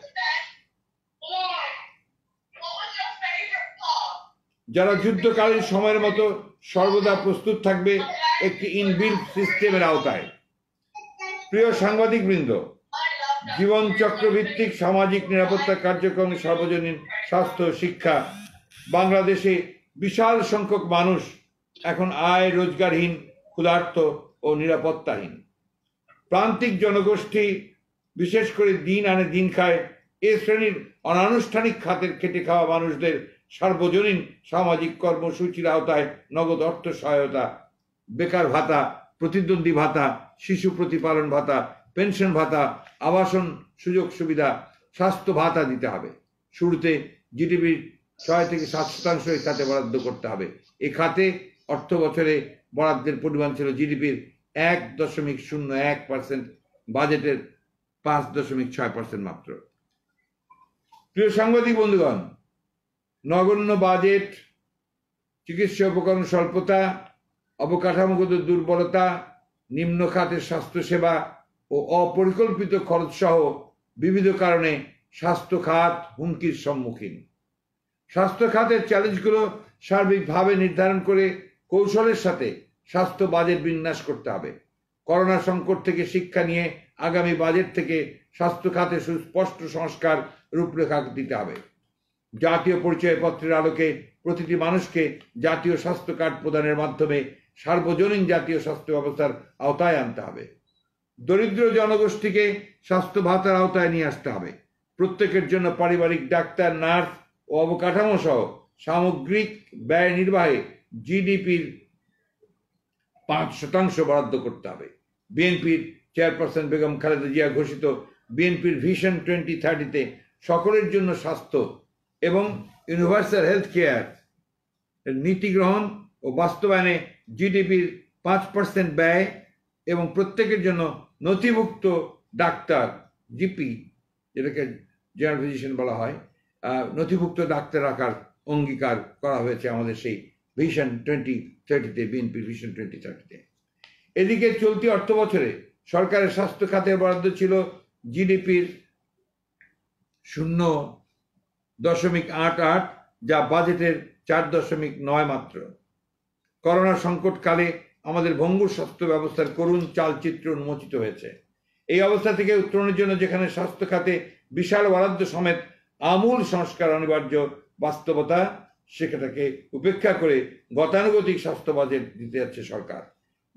যারা যুদ্ধকালীন সময়ের মতো সর্বদা প্রস্তুত থাকবে একটি ইনবিল্ট সিস্টেমের আওতায়। প্রিয় সাংবাদিক বৃন্দ, জীবন চক্র ভিত্তিক সামাজিক নিরাপত্তা কার্যক্রম, সর্বজনীন স্বাস্থ্য, শিক্ষা, বাংলাদেশে বিশাল সংখ্যক মানুষ এখন আয় রোজগারহীন, ক্ষুধার্ত ও নিরাপত্তাহীন। প্রান্তিক জনগোষ্ঠী, বিশেষ করে দিন আনে দিন খায় এ শ্রেণীর অনানুষ্ঠানিক খাতের খেটে খাওয়া মানুষদের সার্বজনীন সামাজিক কর্মসূচির আওতায় নগদ অর্থ সহায়তা, বেকার ভাতা, প্রতিদ্বন্দ্বী ভাতা, শিশু প্রতিপালন ভাতা, পেনশন ভাতা, আবাসন সুযোগ সুবিধা, স্বাস্থ্য ভাতা দিতে হবে। শুরুতে জিডিপির ছয় থেকে সাত শতাংশ এই খাতে বরাদ্দ করতে হবে। এই খাতে অর্থ বছরে বরাদ্দের পরিমাণ ছিল জিডিপির এক দশমিক শূন্য এক পার্সেন্ট, বাজেটের পাঁচ দশমিক ছয় পার্সেন্ট মাত্র। প্রিয় সাংবাদিক বন্ধুগণ, নগণ্য বাজেট, চিকিৎসা উপকরণ স্বল্পতা, অবকাঠামোগত দুর্বলতা, নিম্ন খাতের স্বাস্থ্যসেবা ও অপরিকল্পিত খরচ সহ বিবিধ কারণে স্বাস্থ্য খাত হুমকির সম্মুখীন। স্বাস্থ্য খাতের চ্যালেঞ্জগুলো সার্বিকভাবে নির্ধারণ করে কৌশলের সাথে স্বাস্থ্য বাজেট বিন্যাস করতে হবে। করোনা সংকট থেকে শিক্ষা নিয়ে আগামী বাজেট থেকে স্বাস্থ্য খাতে সুস্পষ্ট সংস্কার রূপরেখা দিতে হবে। জাতীয় পরিচয়পত্রের আলোকে প্রতিটি মানুষকে জাতীয় স্বাস্থ্য কার্ড প্রদানের মাধ্যমে সার্বজনীন জাতীয় স্বাস্থ্য ব্যবস্থার আওতায় আনতে হবে। দরিদ্র জনগোষ্ঠীকে স্বাস্থ্য ভাতার আওতায় নিয়ে আসতে হবে। প্রত্যেকের জন্য পারিবারিক ডাক্তার, নার্স ও অবকাঠামো সহ সামগ্রিক ব্যয় নির্বাহে জিডিপির পাঁচ শতাংশ বরাদ্দ করতে হবে। বিএনপির চেয়ারপারসন বেগম খালেদা জিয়া ঘোষিত বিএনপির ভিশন টোয়েন্টি থার্টিতে সকলের জন্য স্বাস্থ্য এবং ইউনিভার্সাল হেলথ কেয়ার নীতি গ্রহণ ও বাস্তবায়নে জিডিপির পাঁচ পার্সেন্ট ব্যয় এবং প্রত্যেকের জন্য নথিভুক্ত ডাক্তার, জিপি যেটাকে জেনারেল ফিজিশিয়ান বলা হয়, নথিভুক্ত ডাক্তার রাখার অঙ্গীকার করা হয়েছে আমাদের সেই ভিশন টোয়েন্টি থার্টিতে, বিএনপির ভিশন টোয়েন্টি থার্টিতে। এদিকে চলতি অর্থ বছরে সরকারের স্বাস্থ্য খাতের বরাদ্দ ছিল জিডিপির শূন্য দশমিক আট আট, যা বাজেটের চার দশমিক নয় মাত্র। করোনা সংকটকালে আমাদের ভঙ্গুর স্বাস্থ্য ব্যবস্থার করুণ চালচিত্র উন্মোচিত হয়েছে। এই অবস্থা থেকে উত্তরণের জন্য যেখানে স্বাস্থ্য খাতে বিশাল বরাদ্দ সমেত আমূল সংস্কার অনিবার্য বাস্তবতা, সেটাকে উপেক্ষা করে গতানুগতিক স্বাস্থ্য বাজেট দিতে যাচ্ছে সরকার।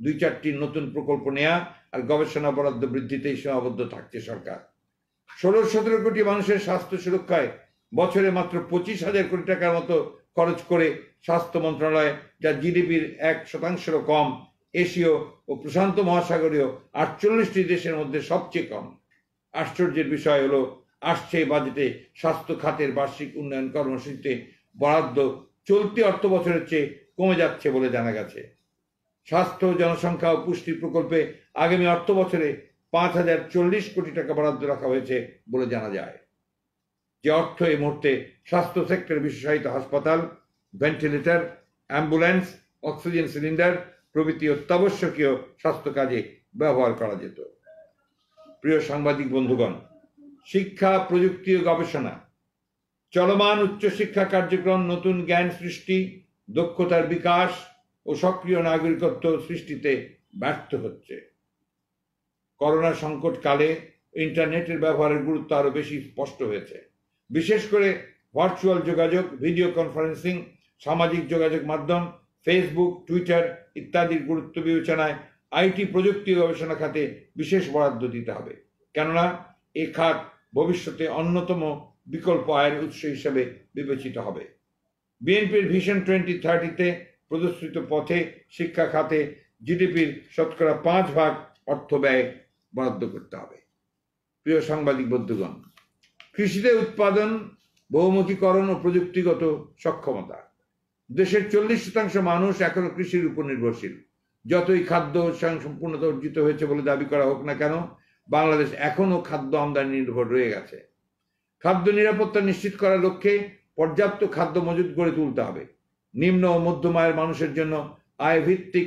দুই চারটি নতুন প্রকল্প নেয়া আর গবেষণা বরাদ্দ বৃদ্ধিতেই সীমাবদ্ধ থাকছে সরকার। ষোলো সতেরো কোটি মানুষের স্বাস্থ্য সুরক্ষায় বছরে মাত্র পঁচিশ হাজার কোটি টাকার মতো খরচ করে স্বাস্থ্য মন্ত্রণালয়, যা জিডিপির এক শতাংশেরও কম, এশীয় ও প্রশান্ত মহাসাগরীয় আটচল্লিশটি দেশের মধ্যে সবচেয়ে কম। আশ্চর্যের বিষয় হলো আসছে বাজেটে স্বাস্থ্য খাতের বার্ষিক উন্নয়ন কর্মসূচিতে বরাদ্দ চলতি অর্থ বছরের চেয়ে কমে যাচ্ছে বলে জানা গেছে। স্বাস্থ্য, জনসংখ্যা ও পুষ্টি প্রকল্পে আগামী অর্থ বছরে পাঁচ হাজার চল্লিশ কোটি টাকা বরাদ্দ রাখা হয়েছে বলে জানা যায়। যে অর্থ এই মুহূর্তে স্বাস্থ্য সেক্টর, বিশেষায়িত হাসপাতাল, ভেন্টিলেটর, অ্যাম্বুলেন্স, অক্সিজেন সিলিন্ডার প্রভৃতি অত্যাবশ্যকীয় স্বাস্থ্য কাজে ব্যবহার করা যেত। প্রিয় সাংবাদিক বন্ধুগণ, শিক্ষা, প্রযুক্তি ও গবেষণা, চলমান উচ্চশিক্ষা কার্যক্রম নতুন জ্ঞান সৃষ্টি, দক্ষতার বিকাশ ও সক্রিয় নাগরিকত্ব সৃষ্টিতে ব্যর্থ হচ্ছে। করোনা সংকট কালে ইন্টারনেটের ব্যবহারের গুরুত্ব আরো বেশি স্পষ্ট হয়েছে। বিশেষ করে ভার্চুয়াল যোগাযোগ, ভিডিও কনফারেন্সিং, সামাজিক যোগাযোগ মাধ্যম, ফেসবুক, টুইটার ইত্যাদির গুরুত্ব বিবেচনায় আইটি প্রযুক্তি গবেষণা খাতে বিশেষ বরাদ্দ দিতে হবে, কেননা এ খাত ভবিষ্যতে অন্যতম বিকল্প আয়ের উৎস হিসেবে বিবেচিত হবে। বিএনপির ভিশন টোয়েন্টি থার্টিতে প্রদর্শিত পথে শিক্ষা খাতে জিডিপির শতকরা পাঁচ ভাগ অর্থ ব্যয় বরাদ্দ করতে হবে। প্রিয় সাংবাদিক বন্ধুগণ, কৃষিতে উৎপাদন, বহুমুখীকরণ ও প্রযুক্তিগত সক্ষমতা। দেশের চল্লিশ শতাংশ মানুষ এখনো কৃষির উপর নির্ভরশীল। যতই খাদ্য সম্পূর্ণতা অর্জিত হয়েছে বলে দাবি করা হোক না কেন, বাংলাদেশ এখনো খাদ্য আমদানি নির্ভর রয়ে গেছে। খাদ্য নিরাপত্তা নিশ্চিত করার লক্ষ্যে পর্যাপ্ত খাদ্য মজুত গড়ে তুলতে হবে। নিম্ন ও মধ্যম আয়ের মানুষের জন্য আয়ভিত্তিক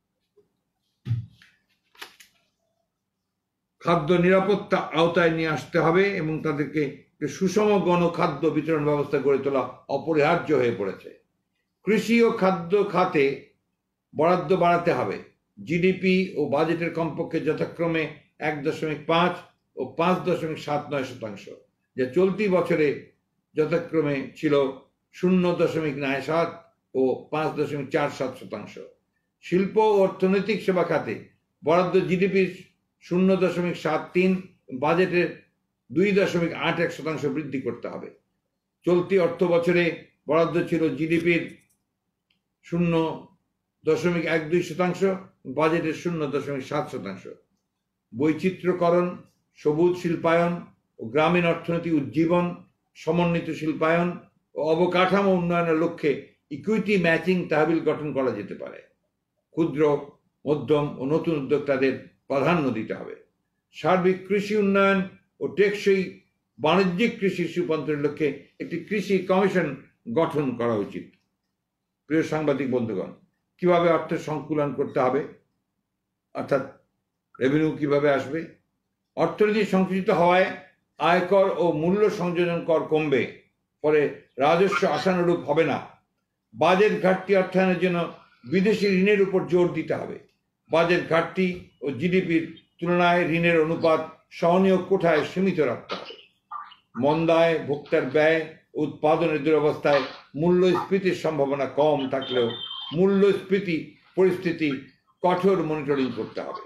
খাদ্য নিরাপত্তা আওতায় নিয়ে আসতে হবে এবং তাদেরকে সুষম গণখাদ্য বিতরণ ব্যবস্থা গড়ে তোলা অপরিহার্য হয়ে পড়েছে। কৃষি ও খাদ্য খাতে বরাদ্দ বাড়াতে হবে। জিডিপি ও বাজেটের কমপক্ষে যথাক্রমে এক দশমিক পাঁচ ও পাঁচ দশমিক সাত নয় শতাংশ, যা চলতি বছরে যথাক্রমে ছিল শূন্য দশমিক নয় সাত ও পাঁচ দশমিক চার সাত শতাংশ। শিল্প ও অর্থনৈতিক সেবা খাতে বরাদ্দ জিডিপির শূন্য দশমিক সাত তিন, বাজেটের দুই দশমিক আট এক শতাংশ বৃদ্ধি করতে হবে। চলতি অর্থ বছরে বরাদ্দ ছিল জিডিপির শূন্য দশমিক এক দুই শতাংশ, বাজেটের শূন্য দশমিক সাত শতাংশ। বৈচিত্র্যকরণ, সবুজ শিল্পায়ন ও গ্রামীণ অর্থনীতি উজ্জীবন, সমন্বিত শিল্পায়ন ও অবকাঠামো উন্নয়নের লক্ষ্যে ইকুইটি ম্যাচিং তহবিল গঠন করা যেতে পারে। ক্ষুদ্র, মধ্যম ও নতুন উদ্যোক্তাদের প্রাধান্য দিতে হবে। সার্বিক কৃষি উন্নয়ন ও টেকসই বাণিজ্যিক কৃষি রূপান্তরের লক্ষ্যে একটি কৃষি কমিশন গঠন করা উচিত। প্রিয় সাংবাদিক বন্ধুগণ, কিভাবে অর্থের সংকুলন করতে হবে, অর্থাৎ রেভিনিউ কিভাবে আসবে? অর্থনীতি সংকুচিত হওয়ায় আয়কর ও মূল্য সংযোজন কর কমবে, ফলে রাজস্ব আশানুরূপ হবে না। বাজেট ঘাটতি অর্থায়নের জন্য বিদেশি ঋণের উপর জোর দিতে হবে। বাজেট ঘাটতি ও জিডিপির তুলনায় ঋণের অনুপাত সহনীয় কোঠায় সীমিত রাখতে হবে। মন্দায় ভোক্তার ব্যয় উৎপাদনের দুরবস্থায় মূল্যস্ফীতির সম্ভাবনা কম থাকলেও মূল্যস্ফীতি পরিস্থিতি কঠোর মনিটরিং করতে হবে।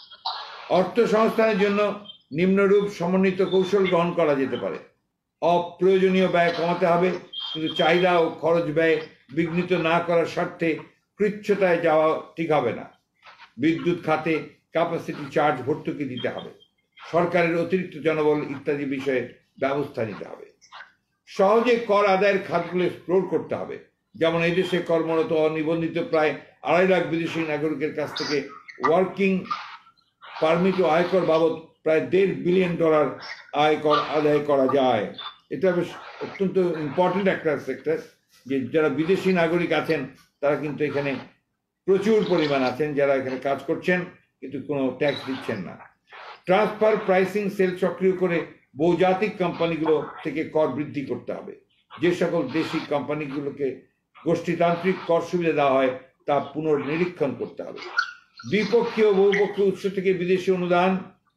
অর্থ সংস্থানের জন্য নিম্নরূপ সমন্বিত কৌশল গ্রহণ করা যেতে পারে। অপ্রয়োজনীয় ব্যয় কমাতে হবে, কিন্তু চাহিদা ও খরচ ব্যয় বিঘ্নিত না করার স্বার্থে কৃচ্ছতায় যাওয়া ঠিক হবে না। বিদ্যুৎ খাতে ক্যাপাসিটি চার্জ ভর্তুকি দিতে হবে। সরকারের অতিরিক্ত জনবল ইত্যাদি বিষয়ে ব্যবস্থা নিতে হবে। সহজে কর আদায়ের খাতগুলো এক্সপ্লোর করতে হবে। যেমন এদেশে কর্মরত অনিবন্ধিত প্রায় আড়াই লাখ বিদেশি নাগরিকের কাছ থেকে ওয়ার্কিং পারমিট ও আয়কর বাবদ প্রায় দেড় বিলিয়ন ডলার আয়কর আদায় করা যায়। এটা বেশ অত্যন্ত ইম্পর্টেন্ট একটা সেক্টর, যে যারা বিদেশি নাগরিক আছেন তারা কিন্তু এখানে প্রচুর পরিমাণ আছেন, যারা এখানে কাজ করছেন কিন্তু কোনো ট্যাক্স দিচ্ছেন না। ট্রান্সফার প্রাইসিং সেল সক্রিয় করে বহুজাতিক কোম্পানিগুলো থেকে কর বৃদ্ধি করতে হবে। যে সকল দেশি কোম্পানিগুলোকে গোষ্ঠীতান্ত্রিক কর সুবিধা দেওয়া হয় তা পুনর্নিরীক্ষণ করতে হবে। দ্বিপক্ষীয় বহুপক্ষীয় উৎস থেকে বিদেশি অনুদান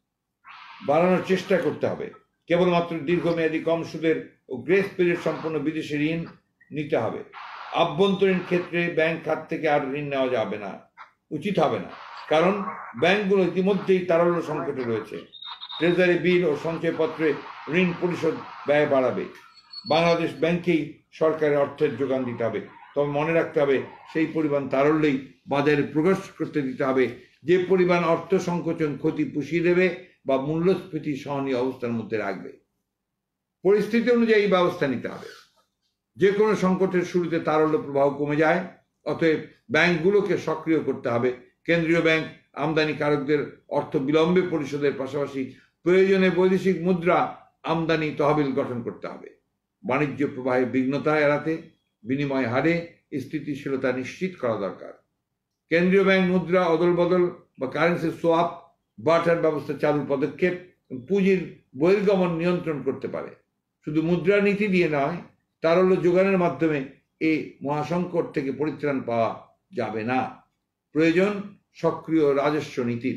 বাড়ানোর চেষ্টা করতে হবে। কেবলমাত্র দীর্ঘমেয়াদী কম সুদের ও গ্রেস পিরিয়ড সম্পন্ন বিদেশি ঋণ নিতে হবে। আভ্যন্তরীণ ক্ষেত্রে ব্যাংক খাত থেকে আর ঋণ নেওয়া যাবে না, উচিত হবে না। কারণ ব্যাংকগুলো ইতিমধ্যেই তারল্য সংকটে রয়েছে। ট্রেজারি বিল ও সঞ্চয়পত্রে ঋণ পরিশোধ ব্যয় বাড়াবে। বাংলাদেশ ব্যাংকেই সরকারের অর্থের যোগান দিতে হবে, তবে মনে রাখতে হবে সেই পরিমাণ তারল্যেই বাজারে প্রকাশ করতে দিতে হবে, যে পরিমাণ অর্থ সংকোচন ক্ষতি পুষিয়ে দেবে বা মূল্যস্ফীতি সহনীয় অবস্থার মধ্যে রাখবে। পরিস্থিতি অনুযায়ী ব্যবস্থা নিতে হবে। যে কোনো সংকটের শুরুতে তারল্য প্রবাহ কমে যায়, অতএব ব্যাংকগুলোকে সক্রিয় করতে হবে। কেন্দ্রীয় ব্যাংক আমদানিকারকদের অর্থ বিলম্বে পরিশোধের পাশাপাশি প্রয়োজনে বৈদেশিক মুদ্রা আমদানি তহবিল গঠন করতে হবে। বাণিজ্য প্রবাহে বিঘ্নতা এড়াতে বিনিময় হারে স্থিতিশীলতা নিশ্চিত করা দরকার। কেন্দ্রীয় ব্যাংক মুদ্রা অদল বদল বা কারেন্সি সোয়াপ বার্টার ব্যবস্থা চালুর পদক্ষেপ পুঁজির বহির্গমন নিয়ন্ত্রণ করতে পারে। শুধু মুদ্রা নীতি দিয়ে নয়, তারল্য যোগানের মাধ্যমে এই মহাসংকট থেকে পরিত্রাণ পাওয়া যাবে না। প্রয়োজন সক্রিয় রাজস্ব নীতির।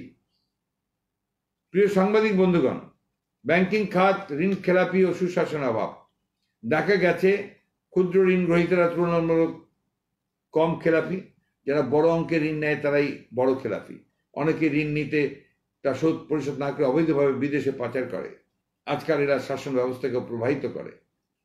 প্রিয় সাংবাদিক বন্ধুগণ, ব্যাংকিং খাত ঋণ খেলাপি ও সুশাসন অভাব। দেখা গেছে ক্ষুদ্র ঋণ গ্রহীতারা তুলনামূলক কম খেলাপি, যারা বড় অঙ্কের ঋণ নেয় তারাই বড় খেলাপি। অনেকে ঋণ নিতে তা শোধ পরিশোধ না করে অবৈধভাবে বিদেশে পাচার করে। আজকাল এরা শাসন ব্যবস্থাকে প্রভাবিত করে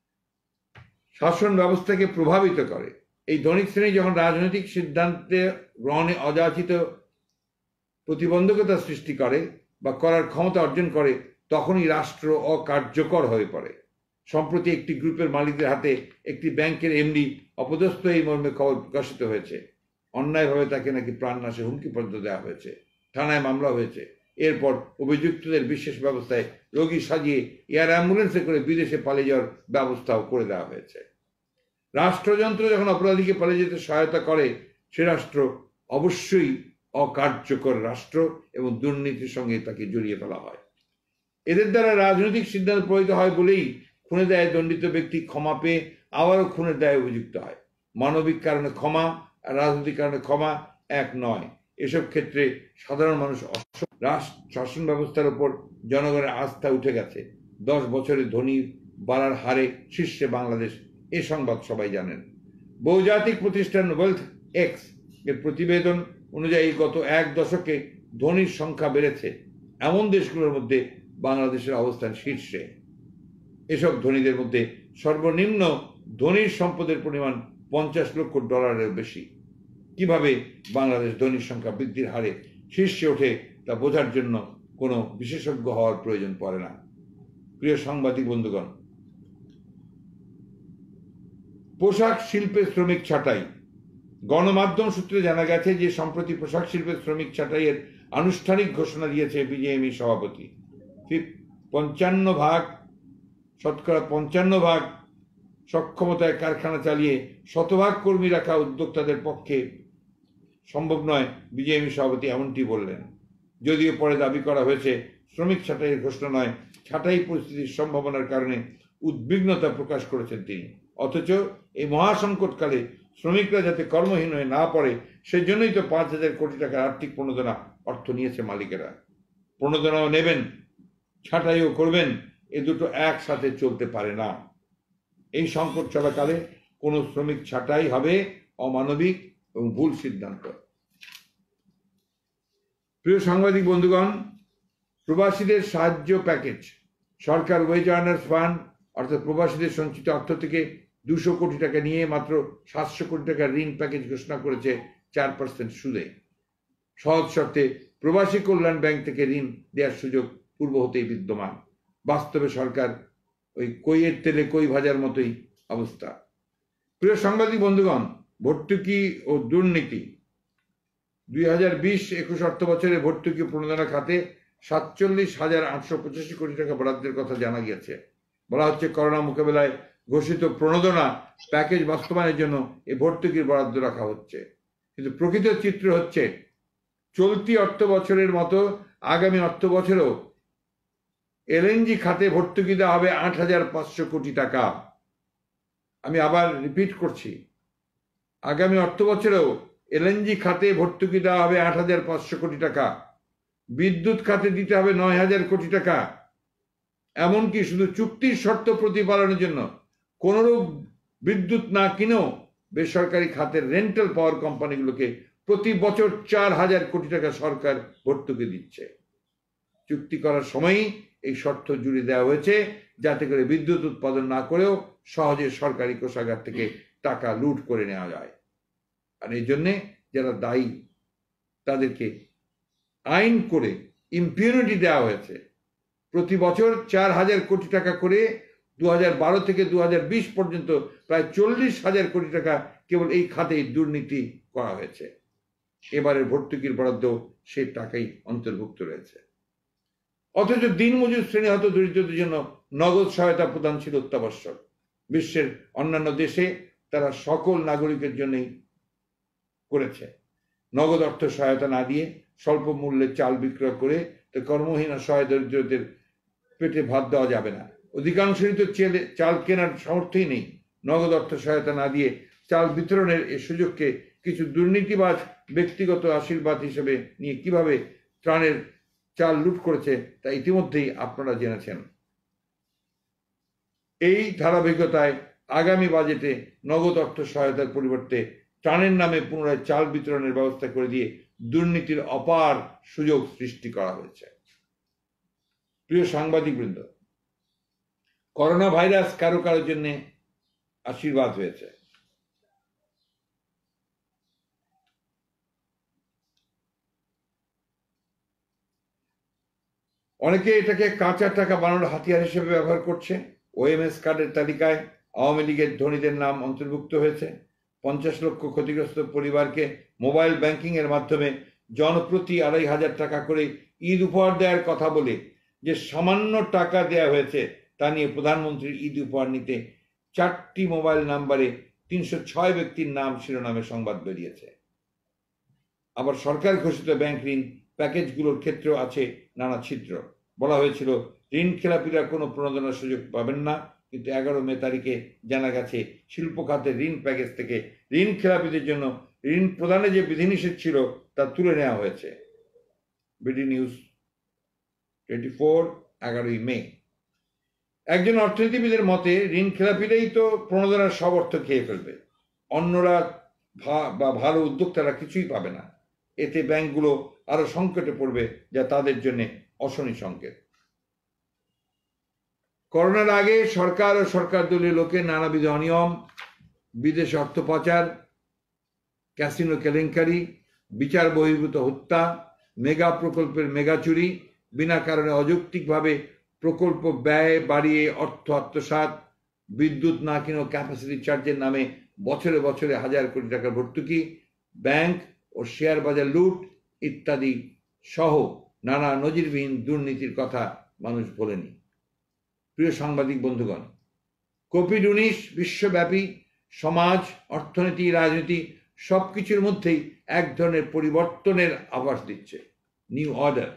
শাসন ব্যবস্থাকে প্রভাবিত করে এই ধনিক শ্রেণী যখন রাজনৈতিক সিদ্ধান্তে গ্রহণে অযাচিত প্রতিবন্ধকতা সৃষ্টি করে বা করার ক্ষমতা অর্জন করে, তখনই রাষ্ট্র অকার্যকর হয়ে পড়ে। সম্প্রতি একটি গ্রুপের মালিকদের হাতে একটি ব্যাংকের এমডি অপদস্থ এই মর্মে খবর প্রকাশিত হয়েছে। অন্যায়ভাবে তাকে নাকি প্রাণনাশে হুমকি পর্যন্ত দেওয়া হয়েছে। থানায় মামলা হয়েছে। এরপর অভিযুক্তদের বিশেষ ব্যবস্থায় রোগী সাজিয়ে এয়ার অ্যাম্বুলেন্সে করে বিদেশে পালিয়ে যাওয়ার ব্যবস্থাও করে দেওয়া হয়েছে। রাষ্ট্রযন্ত্র যখন অপরাধীকে পালিয়ে যেতে সহায়তা করে, সে রাষ্ট্র অবশ্যই অকার্যকর রাষ্ট্র এবং দুর্নীতির সঙ্গে তাকে জড়িয়ে ফেলা হয়। এদের দ্বারা রাজনৈতিক সিদ্ধান্ত প্রভাবিত হয় বলেই খুনের দায়ে দণ্ডিত ব্যক্তি ক্ষমা পেয়ে আবারও খুনের দায়ে অভিযুক্ত হয়। মানবিক কারণে ক্ষমা আর রাজনৈতিক কারণে ক্ষমা এক নয়। এসব ক্ষেত্রে সাধারণ মানুষ শাসন ব্যবস্থার উপর জনগণের আস্থা উঠে গেছে। দশ বছরে ধনী বাড়ার হারে শীর্ষে বাংলাদেশ, এ সংবাদ সবাই জানেন। বহুজাতিক প্রতিষ্ঠান ওয়েলথ এক্স এর প্রতিবেদন অনুযায়ী গত এক দশকে ধনীর সংখ্যা বেড়েছে। এমন দেশগুলোর মধ্যে বাংলাদেশের অবস্থান শীর্ষে। এসব ধনীদের মধ্যে সর্বনিম্ন ধনীর সম্পদের পরিমাণ পঞ্চাশ লক্ষ ডলারের বেশি। কিভাবে বাংলাদেশ ধনীর সংখ্যা বৃদ্ধির হারে শীর্ষে ওঠে তা বোঝার জন্য কোনো বিশেষজ্ঞ হওয়ার প্রয়োজন পড়ে না। প্রিয় সাংবাদিক বন্ধুগণ, পোশাক শিল্পে শ্রমিক ছাঁটাই। গণমাধ্যম সূত্রে জানা গেছে যে সম্প্রতি পোশাক শিল্পের শ্রমিক ছাঁটাইয়ের আনুষ্ঠানিক ঘোষণা দিয়েছে বিজেএমই সভাপতি। পঞ্চান্ন ভাগ শতকরা পঞ্চান্ন ভাগ সক্ষমতায় কারখানা চালিয়ে শতভাগ কর্মী রাখা উদ্যোক্তাদের পক্ষে সম্ভব নয়, বিজেএমই সভাপতি এমনটি বললেন। যদিও পরে দাবি করা হয়েছে শ্রমিক ছাঁটাইয়ের ঘোষণা নয়, ছাঁটাই পরিস্থিতির সম্ভাবনার কারণে উদ্বিগ্নতা প্রকাশ করেছেন তিনি। অথচ এই মহাসংকটকালে শ্রমিকরা যাতে কর্মহীন হয়ে না পড়ে, সেজন্যই তো পাঁচ হাজার কোটি টাকার আর্থিক প্রণোদনা অর্থ নিয়েছে মালিকেরা। প্রণোদনাও নেবেন, ছাঁটাইও করবেন, এ দুটো একসাথে চলতে পারে না। এই সংকট চলাকালে কোনো শ্রমিক ছাঁটাই হবে অমানবিক এবং ভুল সিদ্ধান্ত। প্রিয় সাংবাদিক বন্ধুগণ, প্রবাসীদের সাহায্য প্যাকেজ। সরকার ওয়েজ আর্নার্স ফান্ড অর্থাৎ প্রবাসীদের সঞ্চিত অর্থ থেকে দুশো কোটি টাকা নিয়ে মাত্র সাতশো কোটি টাকার ঋণ প্যাকেজ ঘোষণা করেছে চার পার্সেন্ট সুদে। সহজ শর্তে প্রবাসী কল্যাণ ব্যাংক থেকে ঋণ দেওয়ার সুযোগ পূর্ব হতেই বিদ্যমান। বাস্তবে সরকার ওই কইয়ের তেলে কই ভাজার মতোই অবস্থা। প্রিয় সাংবাদিক বন্ধুগণ, ভর্তুকি ও দুর্নীতি। দুই হাজার বিশ একুশ অর্থ বছরে ভর্তুকি প্রণোদনা খাতে সাতচল্লিশ হাজার আটশো পঁচাশি কোটি টাকা বরাদ্দের কথা জানা গিয়েছে। বলা হচ্ছে করোনা মোকাবেলায় ঘোষিত প্রণোদনা প্যাকেজ বাস্তবায়নের জন্য এই ভর্তুকির বরাদ্দ রাখা হচ্ছে। কিন্তু প্রকৃত চিত্র হচ্ছে চলতি অর্থ বছরের মতো আগামী অর্থ বছরেও এলএনজি খাতে ভর্তুকি দেওয়া হবে আট হাজার পাঁচশো কোটি টাকা। আমি আবার রিপিট করছি, আগামী অর্থ বছরেও এলএনজি খাতে ভর্তুকি দেওয়া হবে আট হাজার পাঁচশো কোটি টাকা। বিদ্যুৎ খাতে দিতে হবে নয় হাজার কোটি টাকা। এমনকি শুধু চুক্তির শর্ত প্রতিপালনের জন্য কোনরূপ বিদ্যুৎ না কিনেও বেসরকারি খাতের রেন্টাল পাওয়ার কোম্পানিগুলোকে প্রতি বছর চার হাজার কোটি টাকা সরকার ভর্তুকি দিচ্ছে। চুক্তি করার সময়ই এই শর্ত জুড়ে দেওয়া হয়েছে যাতে করে বিদ্যুৎ উৎপাদন না করেও সহজে সরকারি কোষাগার থেকে টাকা লুট করে নেওয়া যায়। আর এই জন্যে যারা দায়ী তাদেরকে আইন করে ইম্পিউনিটি দেওয়া হয়েছে। প্রতি বছর চার হাজার কোটি টাকা করে দু হাজার বারো থেকে দু হাজার বিশ পর্যন্ত প্রায় চল্লিশ হাজার কোটি টাকা কেবল এই খাতেই দুর্নীতি করা হয়েছে। এবারের ভর্তুকির বরাদ্দ সে টাকাই অন্তর্ভুক্ত রয়েছে। অথচ দিনমজুর শ্রেণী হত দরিদ্রদের জন্য নগদ সহায়তা প্রদান ছিল অত্যাবশ্যক। বিশ্বের অন্যান্য দেশে তারা সকল নাগরিকের জন্যই করেছে। নগদ অর্থ সহায়তা না দিয়ে স্বল্প মূল্যে চাল বিক্রয় করে তো কর্মহীন সহায় দরিদ্রদের পেটে ভাত দেওয়া যাবে না। অধিকাংশই তো চেলে চাল কেনার সামর্থ্যই নেই। নগদ অর্থ সহায়তা না দিয়ে চাল বিতরণের এই সুযোগকে কিছু দুর্নীতিবাজ ব্যক্তিগত আশীর্বাদ হিসেবে নিয়ে কিভাবে ত্রাণের চাল লুট করেছে তা ইতিমধ্যেই আপনারা জেনেছেন। এই ধারাবাহিকতায় আগামী বাজেটে নগদ অর্থ সহায়তার পরিবর্তে ত্রাণের নামে পুনরায় চাল বিতরণের ব্যবস্থা করে দিয়ে দুর্নীতির অপার সুযোগ সৃষ্টি করা হয়েছে। প্রিয় সাংবাদিকবৃন্দ, করোনা ভাইরাস কারো কারোর জন্য আশীর্বাদ হয়েছে। অনেকে এটাকে কাঁচা টাকা বানানোর হাতিয়ার হিসেবে ব্যবহার করছে। ওএমএস কার্ডের তালিকায় আওয়ামী লীগের ধনীদের নাম অন্তর্ভুক্ত হয়েছে। পঞ্চাশ লক্ষ ক্ষতিগ্রস্ত পরিবারকে মোবাইল ব্যাংকিং এর মাধ্যমে জনপ্রতি আড়াই হাজার টাকা করে ঈদ উপহার দেওয়ার কথা বলে যে সামান্য টাকা দেয়া হয়েছে তা নিয়ে প্রধানমন্ত্রীর ঈদ উপহার নিতে চারটি মোবাইল নাম্বারে তিনশো ছয় ব্যক্তির নাম শিরোনামে সংবাদ বেরিয়েছে। আবার সরকার ঘোষিত ব্যাংক ঋণ প্যাকেজগুলোর ক্ষেত্রেও আছে নানা ছিদ্র। বলা হয়েছিল ঋণ খেলাপিরা কোনো প্রণোদনার সুযোগ পাবেন না, কিন্তু এগারো মে তারিখে জানা গেছে শিল্প খাতের ঋণ প্যাকেজ থেকে ঋণ খেলাপিদের জন্য ঋণ প্রদানে যে বিধিনিষেধ ছিল তা তুলে নেওয়া হয়েছে। বিডি নিউজ টোয়েন্টি ফোর এগারোই মে। একজন অর্থনীতিবিদের মতে ঋণ খেলাপিরাই তো প্রণোদনার সব অর্থ খেয়ে ফেলবে, অন্যরা বা ভালো উদ্যোক্তারা কিছুই পাবে না। এতে ব্যাংকগুলো আরো সংকটে পড়বে, যা তাদের জন্য অশনি সংকেত। করোনার আগে সরকার ও সরকার দলীয় লোকের নানাবিধ অনিয়ম, বিদেশে অর্থ পাচার, ক্যাসিনো কেলেঙ্কারি, বিচার বহির্ভূত হত্যা, মেগা প্রকল্পের মেগা চুরি, বিনা কারণে অযৌক্তিকভাবে প্রকল্প ব্যয় বাড়িয়ে অর্থ আত্মসাৎ, বিদ্যুৎ না কিনেও ক্যাপাসিটি চার্জের নামে বছরে বছরে হাজার কোটি টাকার ভর্তুকি, ব্যাংক ও শেয়ার বাজার লুট ইত্যাদি সহ নানা নজিরবিহীন দুর্নীতির কথা মানুষ ভোলেনি। প্রিয় সাংবাদিক বন্ধুগণ, কোভিড উনিশ বিশ্বব্যাপী সমাজ, অর্থনীতি, রাজনীতি সবকিছুর মধ্যেই এক ধরনের পরিবর্তনের আভাস দিচ্ছে। New order.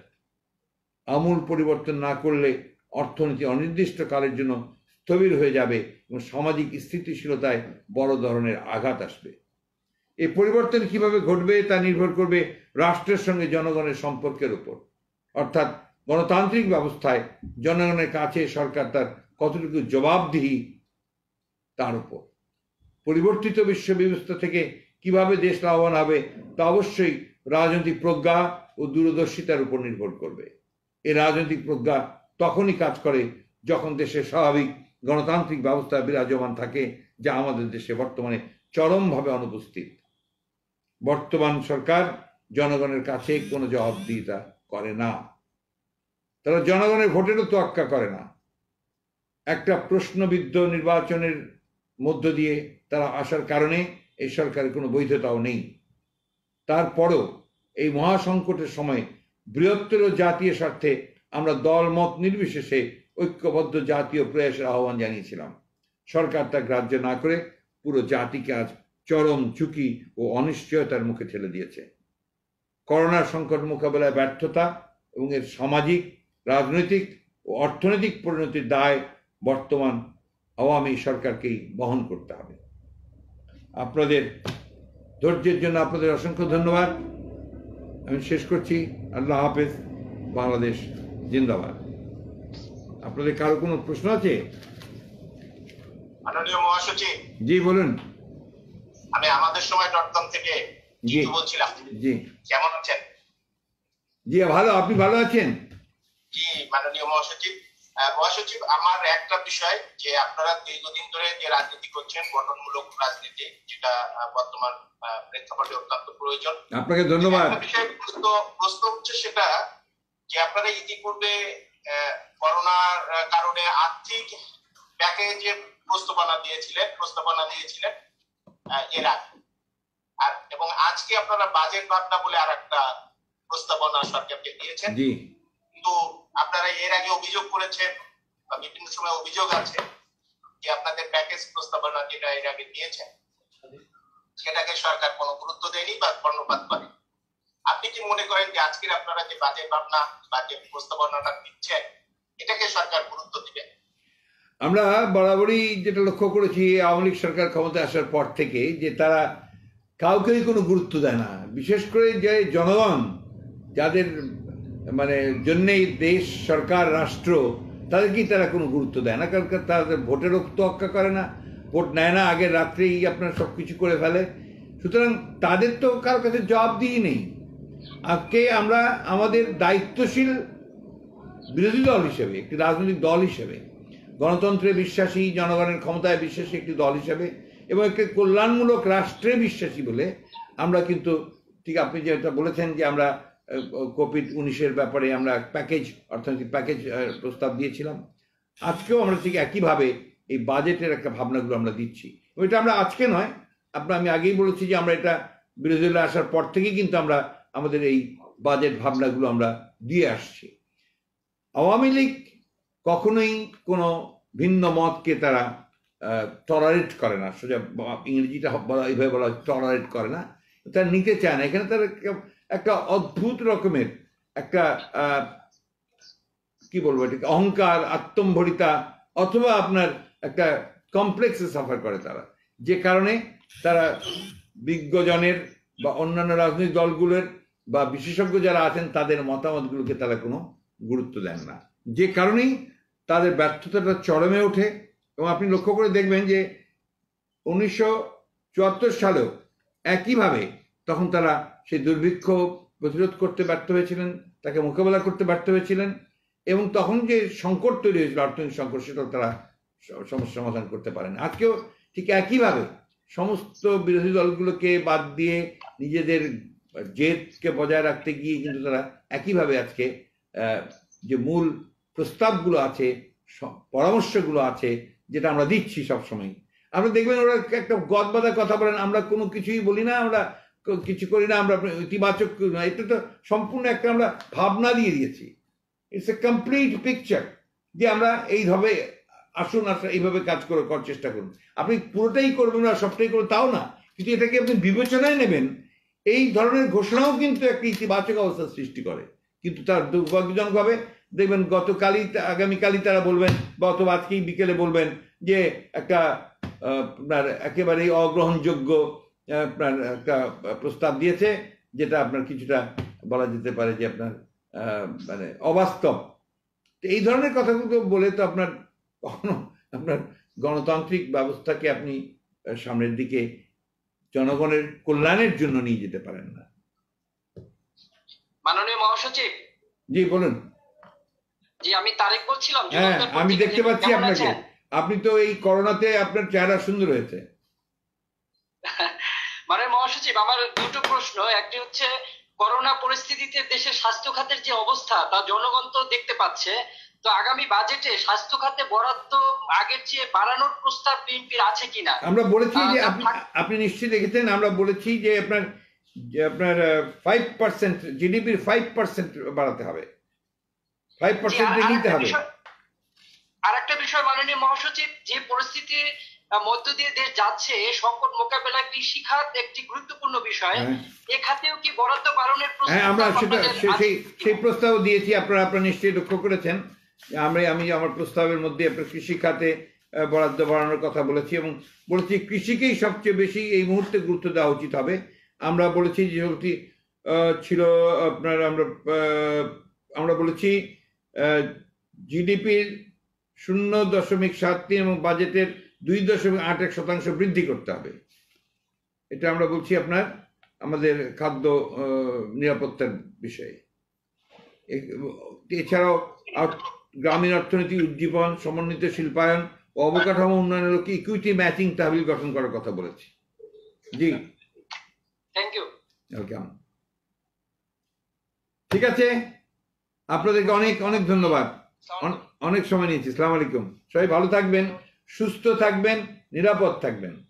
আমূল পরিবর্তন না করলে অর্থনীতি অনির্দিষ্ট কালের জন্য স্থবির হয়ে যাবে এবং সামাজিক স্থিতিশীলতায় বড় ধরনের আঘাত আসবে। এই পরিবর্তন কিভাবে ঘটবে তা নির্ভর করবে রাষ্ট্রের সঙ্গে জনগণের সম্পর্কের উপর, অর্থাৎ গণতান্ত্রিক ব্যবস্থায় জনগণের কাছে সরকার তার কতটুকু জবাবদিহি তার উপর। পরিবর্তিত বিশ্ব ব্যবস্থা থেকে কিভাবে দেশ লাভবান হবে তা অবশ্যই রাজনৈতিক প্রজ্ঞা ও দূরদর্শিতার উপর নির্ভর করবে। এই রাজনৈতিক প্রজ্ঞা তখনই কাজ করে যখন দেশের স্বাভাবিক গণতান্ত্রিক ব্যবস্থা বিরাজমান থাকে, যা আমাদের দেশে বর্তমানে চরমভাবে অনুপস্থিত। বর্তমান সরকার জনগণের কাছে কোনো জবাবদিহিতা করে না। তারা জনগণের ভোটেরও তোয়াক্কা করে না। একটা প্রশ্নবিদ্ধ নির্বাচনের মধ্য দিয়ে তারা আসার কারণে এই সরকারের কোনো বৈধতাও নেই। তারপরও এই মহাসংকটের সময় বৃহত্তর জাতীয় স্বার্থে আমরা দল মত নির্বিশেষে ঐক্যবদ্ধ জাতীয় প্রয়াসের আহ্বান জানিয়েছিলাম। সরকার তা গ্রাহ্য না করে পুরো জাতিকে আজ চরম ঝুঁকি ও অনিশ্চয়তার মুখে ঠেলে দিয়েছে। করোনা সংকট মোকাবেলায় ব্যর্থতা এবং এর সামাজিক, রাজনৈতিক ও অর্থনৈতিক পরিণতির দায় বর্তমান আওয়ামী সরকারকেই বহন করতে হবে। আপনাদের ধৈর্যের জন্য আপনাদের অসংখ্য ধন্যবাদ। আমি শেষ করছি। আল্লাহ হাফেজ। বাংলাদেশ জিন্দাবাদ। আপনাদের কারো কোনো প্রশ্ন আছে? মাননীয় মহাসচিব, জি বলুন। আমি আমাদের সময় ডট কম থেকে জি বলছিলাম জি কেমন আছেন? জি ভালো, আপনি ভালো আছেন? জি মাননীয় মহাসচিব। মহাসচিব, আমার একটা বিষয় যে আপনারা দীর্ঘদিন ধরে যে রাজনীতি করছেন, গঠনমূলক রাজনীতি, যেটা বর্তমান প্রেক্ষাপটে অত্যন্ত প্রয়োজন। আপনাকে ধন্যবাদ। একটা বিষয় প্রশ্ন প্রশ্ন হচ্ছে সেটা যে আপনারা ইতিপূর্বে করোনার কারণে আর্থিক প্যাকেজের প্রস্তাবনা দিয়েছিলেন প্রস্তাবনা দিয়েছিলেন এর আগে, আর এবং আজকে আপনারা বাজেট ভাবনা বলে আর একটা প্রস্তাবনা সরকারকে দিয়েছেন। কিন্তু আপনারা এর আগে অভিযোগ করেছেন বা বিভিন্ন সময় অভিযোগ আছে যে আপনাদের প্যাকেজ প্রস্তাবনা যেটা এর আগে দিয়েছেন সেটাকে সরকার কোনো গুরুত্ব দেয়নি বা কর্ণপাত করে। আপনি কি মনে করেন যে আজকের আপনারা যে বাজেট ভাবনা বা যে প্রস্তাবনাটা দিচ্ছেন এটাকে সরকার গুরুত্ব দিবে? আমরা বরাবরই যেটা লক্ষ্য করেছি আওয়ামী লীগ সরকার ক্ষমতায় আসার পর থেকে, যে তারা কাউকেই কোনো গুরুত্ব দেয় না, বিশেষ করে যে জনগণ যাদের মানে জন্যেই দেশ সরকার রাষ্ট্র, তাদেরকেই তারা কোনো গুরুত্ব দেয় না, কারণ তাদের ভোটেরও তোয়াক্কা করে না, ভোট নেয় না, আগের রাত্রেই আপনার সব কিছু করে ফেলে। সুতরাং তাদের তো কারোর কাছে জবাবদিহি নেই। আজকে আমরা আমাদের দায়িত্বশীল বিরোধী দল হিসেবে, একটি রাজনৈতিক দল হিসেবে, গণতন্ত্রে বিশ্বাসী, জনগণের ক্ষমতায় বিশ্বাসী একটি দল হিসেবে এবং একটি কল্যাণমূলক রাষ্ট্রে বিশ্বাসী বলে আমরা কিন্তু, ঠিক আপনি যেটা বলেছেন যে আমরা কোভিড উনিশের ব্যাপারে আমরা প্যাকেজ, অর্থনৈতিক প্যাকেজ প্রস্তাব দিয়েছিলাম, আজকেও আমরা ঠিক একইভাবে এই বাজেটের একটা ভাবনাগুলো আমরা দিচ্ছি। এটা আমরা আজকে নয়, আপনার আমি আগেই বলেছি যে আমরা এটা বিরোধী দলে আসার পর থেকেই কিন্তু আমরা আমাদের এই বাজেট ভাবনাগুলো আমরা দিয়ে আসছি। আওয়ামী লীগ কখনোই কোনো ভিন্ন মতকে তারা টলারেট করে না, সোজা ইংরেজিটা বলা এইভাবে বলা টলারেট করে না, তারা নিতে চায় না। এখানে তারা একটা অদ্ভুত রকমের একটা কি বলবো, এটাকে অহংকার, আত্মম্ভরিতা অথবা আপনার একটা কমপ্লেক্সে সাফার করে তারা, যে কারণে তারা বিজ্ঞজনের বা অন্যান্য রাজনৈতিক দলগুলোর বা বিশেষজ্ঞ যারা আছেন তাদের মতামতগুলোকে তারা কোনো গুরুত্ব দেন না, যে কারণেই তাদের ব্যর্থতাটা চরমে ওঠে। এবং আপনি লক্ষ্য করে দেখবেন যে উনিশশো চুয়াত্তর সালেও একইভাবে তখন তারা সেই দুর্ভিক্ষ প্রতিরোধ করতে ব্যর্থ হয়েছিলেন, তাকে মোকাবেলা করতে ব্যর্থ হয়েছিলেন, এবং তখন যে সংকট তৈরি হয়েছিল, অর্থনৈতিক সংকট, সেটাও তারা সমস্যা সমাধান করতে পারেন। আজকেও ঠিক একইভাবে সমস্ত বিরোধী দলগুলোকে বাদ দিয়ে নিজেদের জেদকে বজায় রাখতে গিয়ে কিন্তু তারা একইভাবে আজকে যে মূল প্রস্তাবগুলো আছে, পরামর্শগুলো আছে, যেটা আমরা দিচ্ছি সবসময়, আপনি দেখবেন ওরা একটা গদবাদা কথা বলেন, আমরা কোনো কিছুই বলি না, আমরা কিছু করি না, আমরা ইতিবাচক না, এটা তো সম্পূর্ণ একটা আমরা ভাবনা দিয়ে দিয়েছি। ইটস এ কমপ্লিট পিকচার যে আমরা এইভাবে আসুন, আসুন এইভাবে কাজ করে করার চেষ্টা করুন। আপনি পুরোটাই করবেন না, সবটাই করবেন তাও না, কিন্তু এটাকে আপনি বিবেচনায় নেবেন, এই ধরনের ঘোষণাও কিন্তু একটা ইতিবাচক অবস্থার সৃষ্টি করে। কিন্তু তার দুর্ভাগ্যজনকভাবে দেখবেন গতকালই, আগামীকালই তারা বলবেন বা অথবা আজকেই বিকেলে বলবেন যে একটা আপনার একেবারেই অগ্রহণযোগ্য আপনার একটা প্রস্তাব দিয়েছে, যেটা আপনার কিছুটা বলা যেতে পারে যে আপনার মানে অবাস্তব। এই ধরনের কথাগুলো বলে তো আপনার কখনো আপনার গণতান্ত্রিক ব্যবস্থাকে আপনি সামনের দিকে জনগণের কল্যাণের জন্য নিয়ে যেতে পারেন না। মাননীয় মহাসচিব। জি বলুন। জি আমি তারেক বলছিলাম। হ্যাঁ আমি দেখতে পাচ্ছি আপনাকে, আপনি তো এই করোনাতে আপনার চেহারা সুন্দর হয়েছে। মানে মহাসচিব, আমার দুটো প্রশ্ন। একটি হচ্ছে করোনা পরিস্থিতিতে দেশের স্বাস্থ্য খাতের যে অবস্থা তা জনগণ তো দেখতে পাচ্ছে, তো আগামী বাজেটে স্বাস্থ্য খাতে বরাদ্দ আগের চেয়ে বাড়ানোর প্রস্তাব বিএনপির আছে কিনা? আমরা বলেছি যে আপনি আপনি নিশ্চয়ই দেখেছেন, আমরা বলেছি যে আপনার যে আপনার ফাইভ পার্সেন্ট জিডিপির ফাইভ পার্সেন্ট বাড়াতে হবে, ফাইভ পার্সেন্ট নিতে হবে। আর একটা বিষয় মাননীয় মহাসচিব, যে পরিস্থিতি মধ্য দিয়ে দেশ যাচ্ছে, সংকট মোকাবেলায় কৃষি খাত একটি গুরুত্বপূর্ণ বিষয়, এ খাতেও কি বরাদ্দ বাড়ানোর প্রস্তাব? হ্যাঁ আমরা সেটা সেই সেই প্রস্তাব দিয়েছি, আপনারা আপনারা নিশ্চয়ই লক্ষ্য করেছেন। আমরা আমি আমার প্রস্তাবের মধ্যে আপনার কৃষি খাতে বরাদ্দ বাড়ানোর কথা বলেছি এবং বলেছি কৃষিকেই সবচেয়ে বেশি এই মুহূর্তে গুরুত্ব দেওয়া উচিত হবে। আমরা বলেছি যেটি ছিল আপনার আমরা আমরা বলেছি জিডিপির শূন্য দশমিক সাত তিন এবং বাজেটের দুই দশমিক আট এক শতাংশ বৃদ্ধি করতে হবে। এটা আমরা বলছি আপনার আমাদের খাদ্য আহ, নিরাপত্তার বিষয়ে। এ- এছাড়াও আর গ্রামীণ অর্থনীতি উজ্জীবন, সমন্বিত শিল্পায়ন ও অবকাঠামো উন্নয়নের লক্ষ্যে ইকুইটি ম্যাচিং তহবিল গঠন করার কথা বলেছি। জি, থ্যাংক ইউ। ওয়েলকাম। ঠিক আছে, আপনাদেরকে অনেক অনেক ধন্যবাদ, অন- অনেক সময় নিয়েছি। আসসালামু আলাইকুম। সবাই ভালো থাকবেন, সুস্থ থাকবেন, নিরাপদ থাকবেন।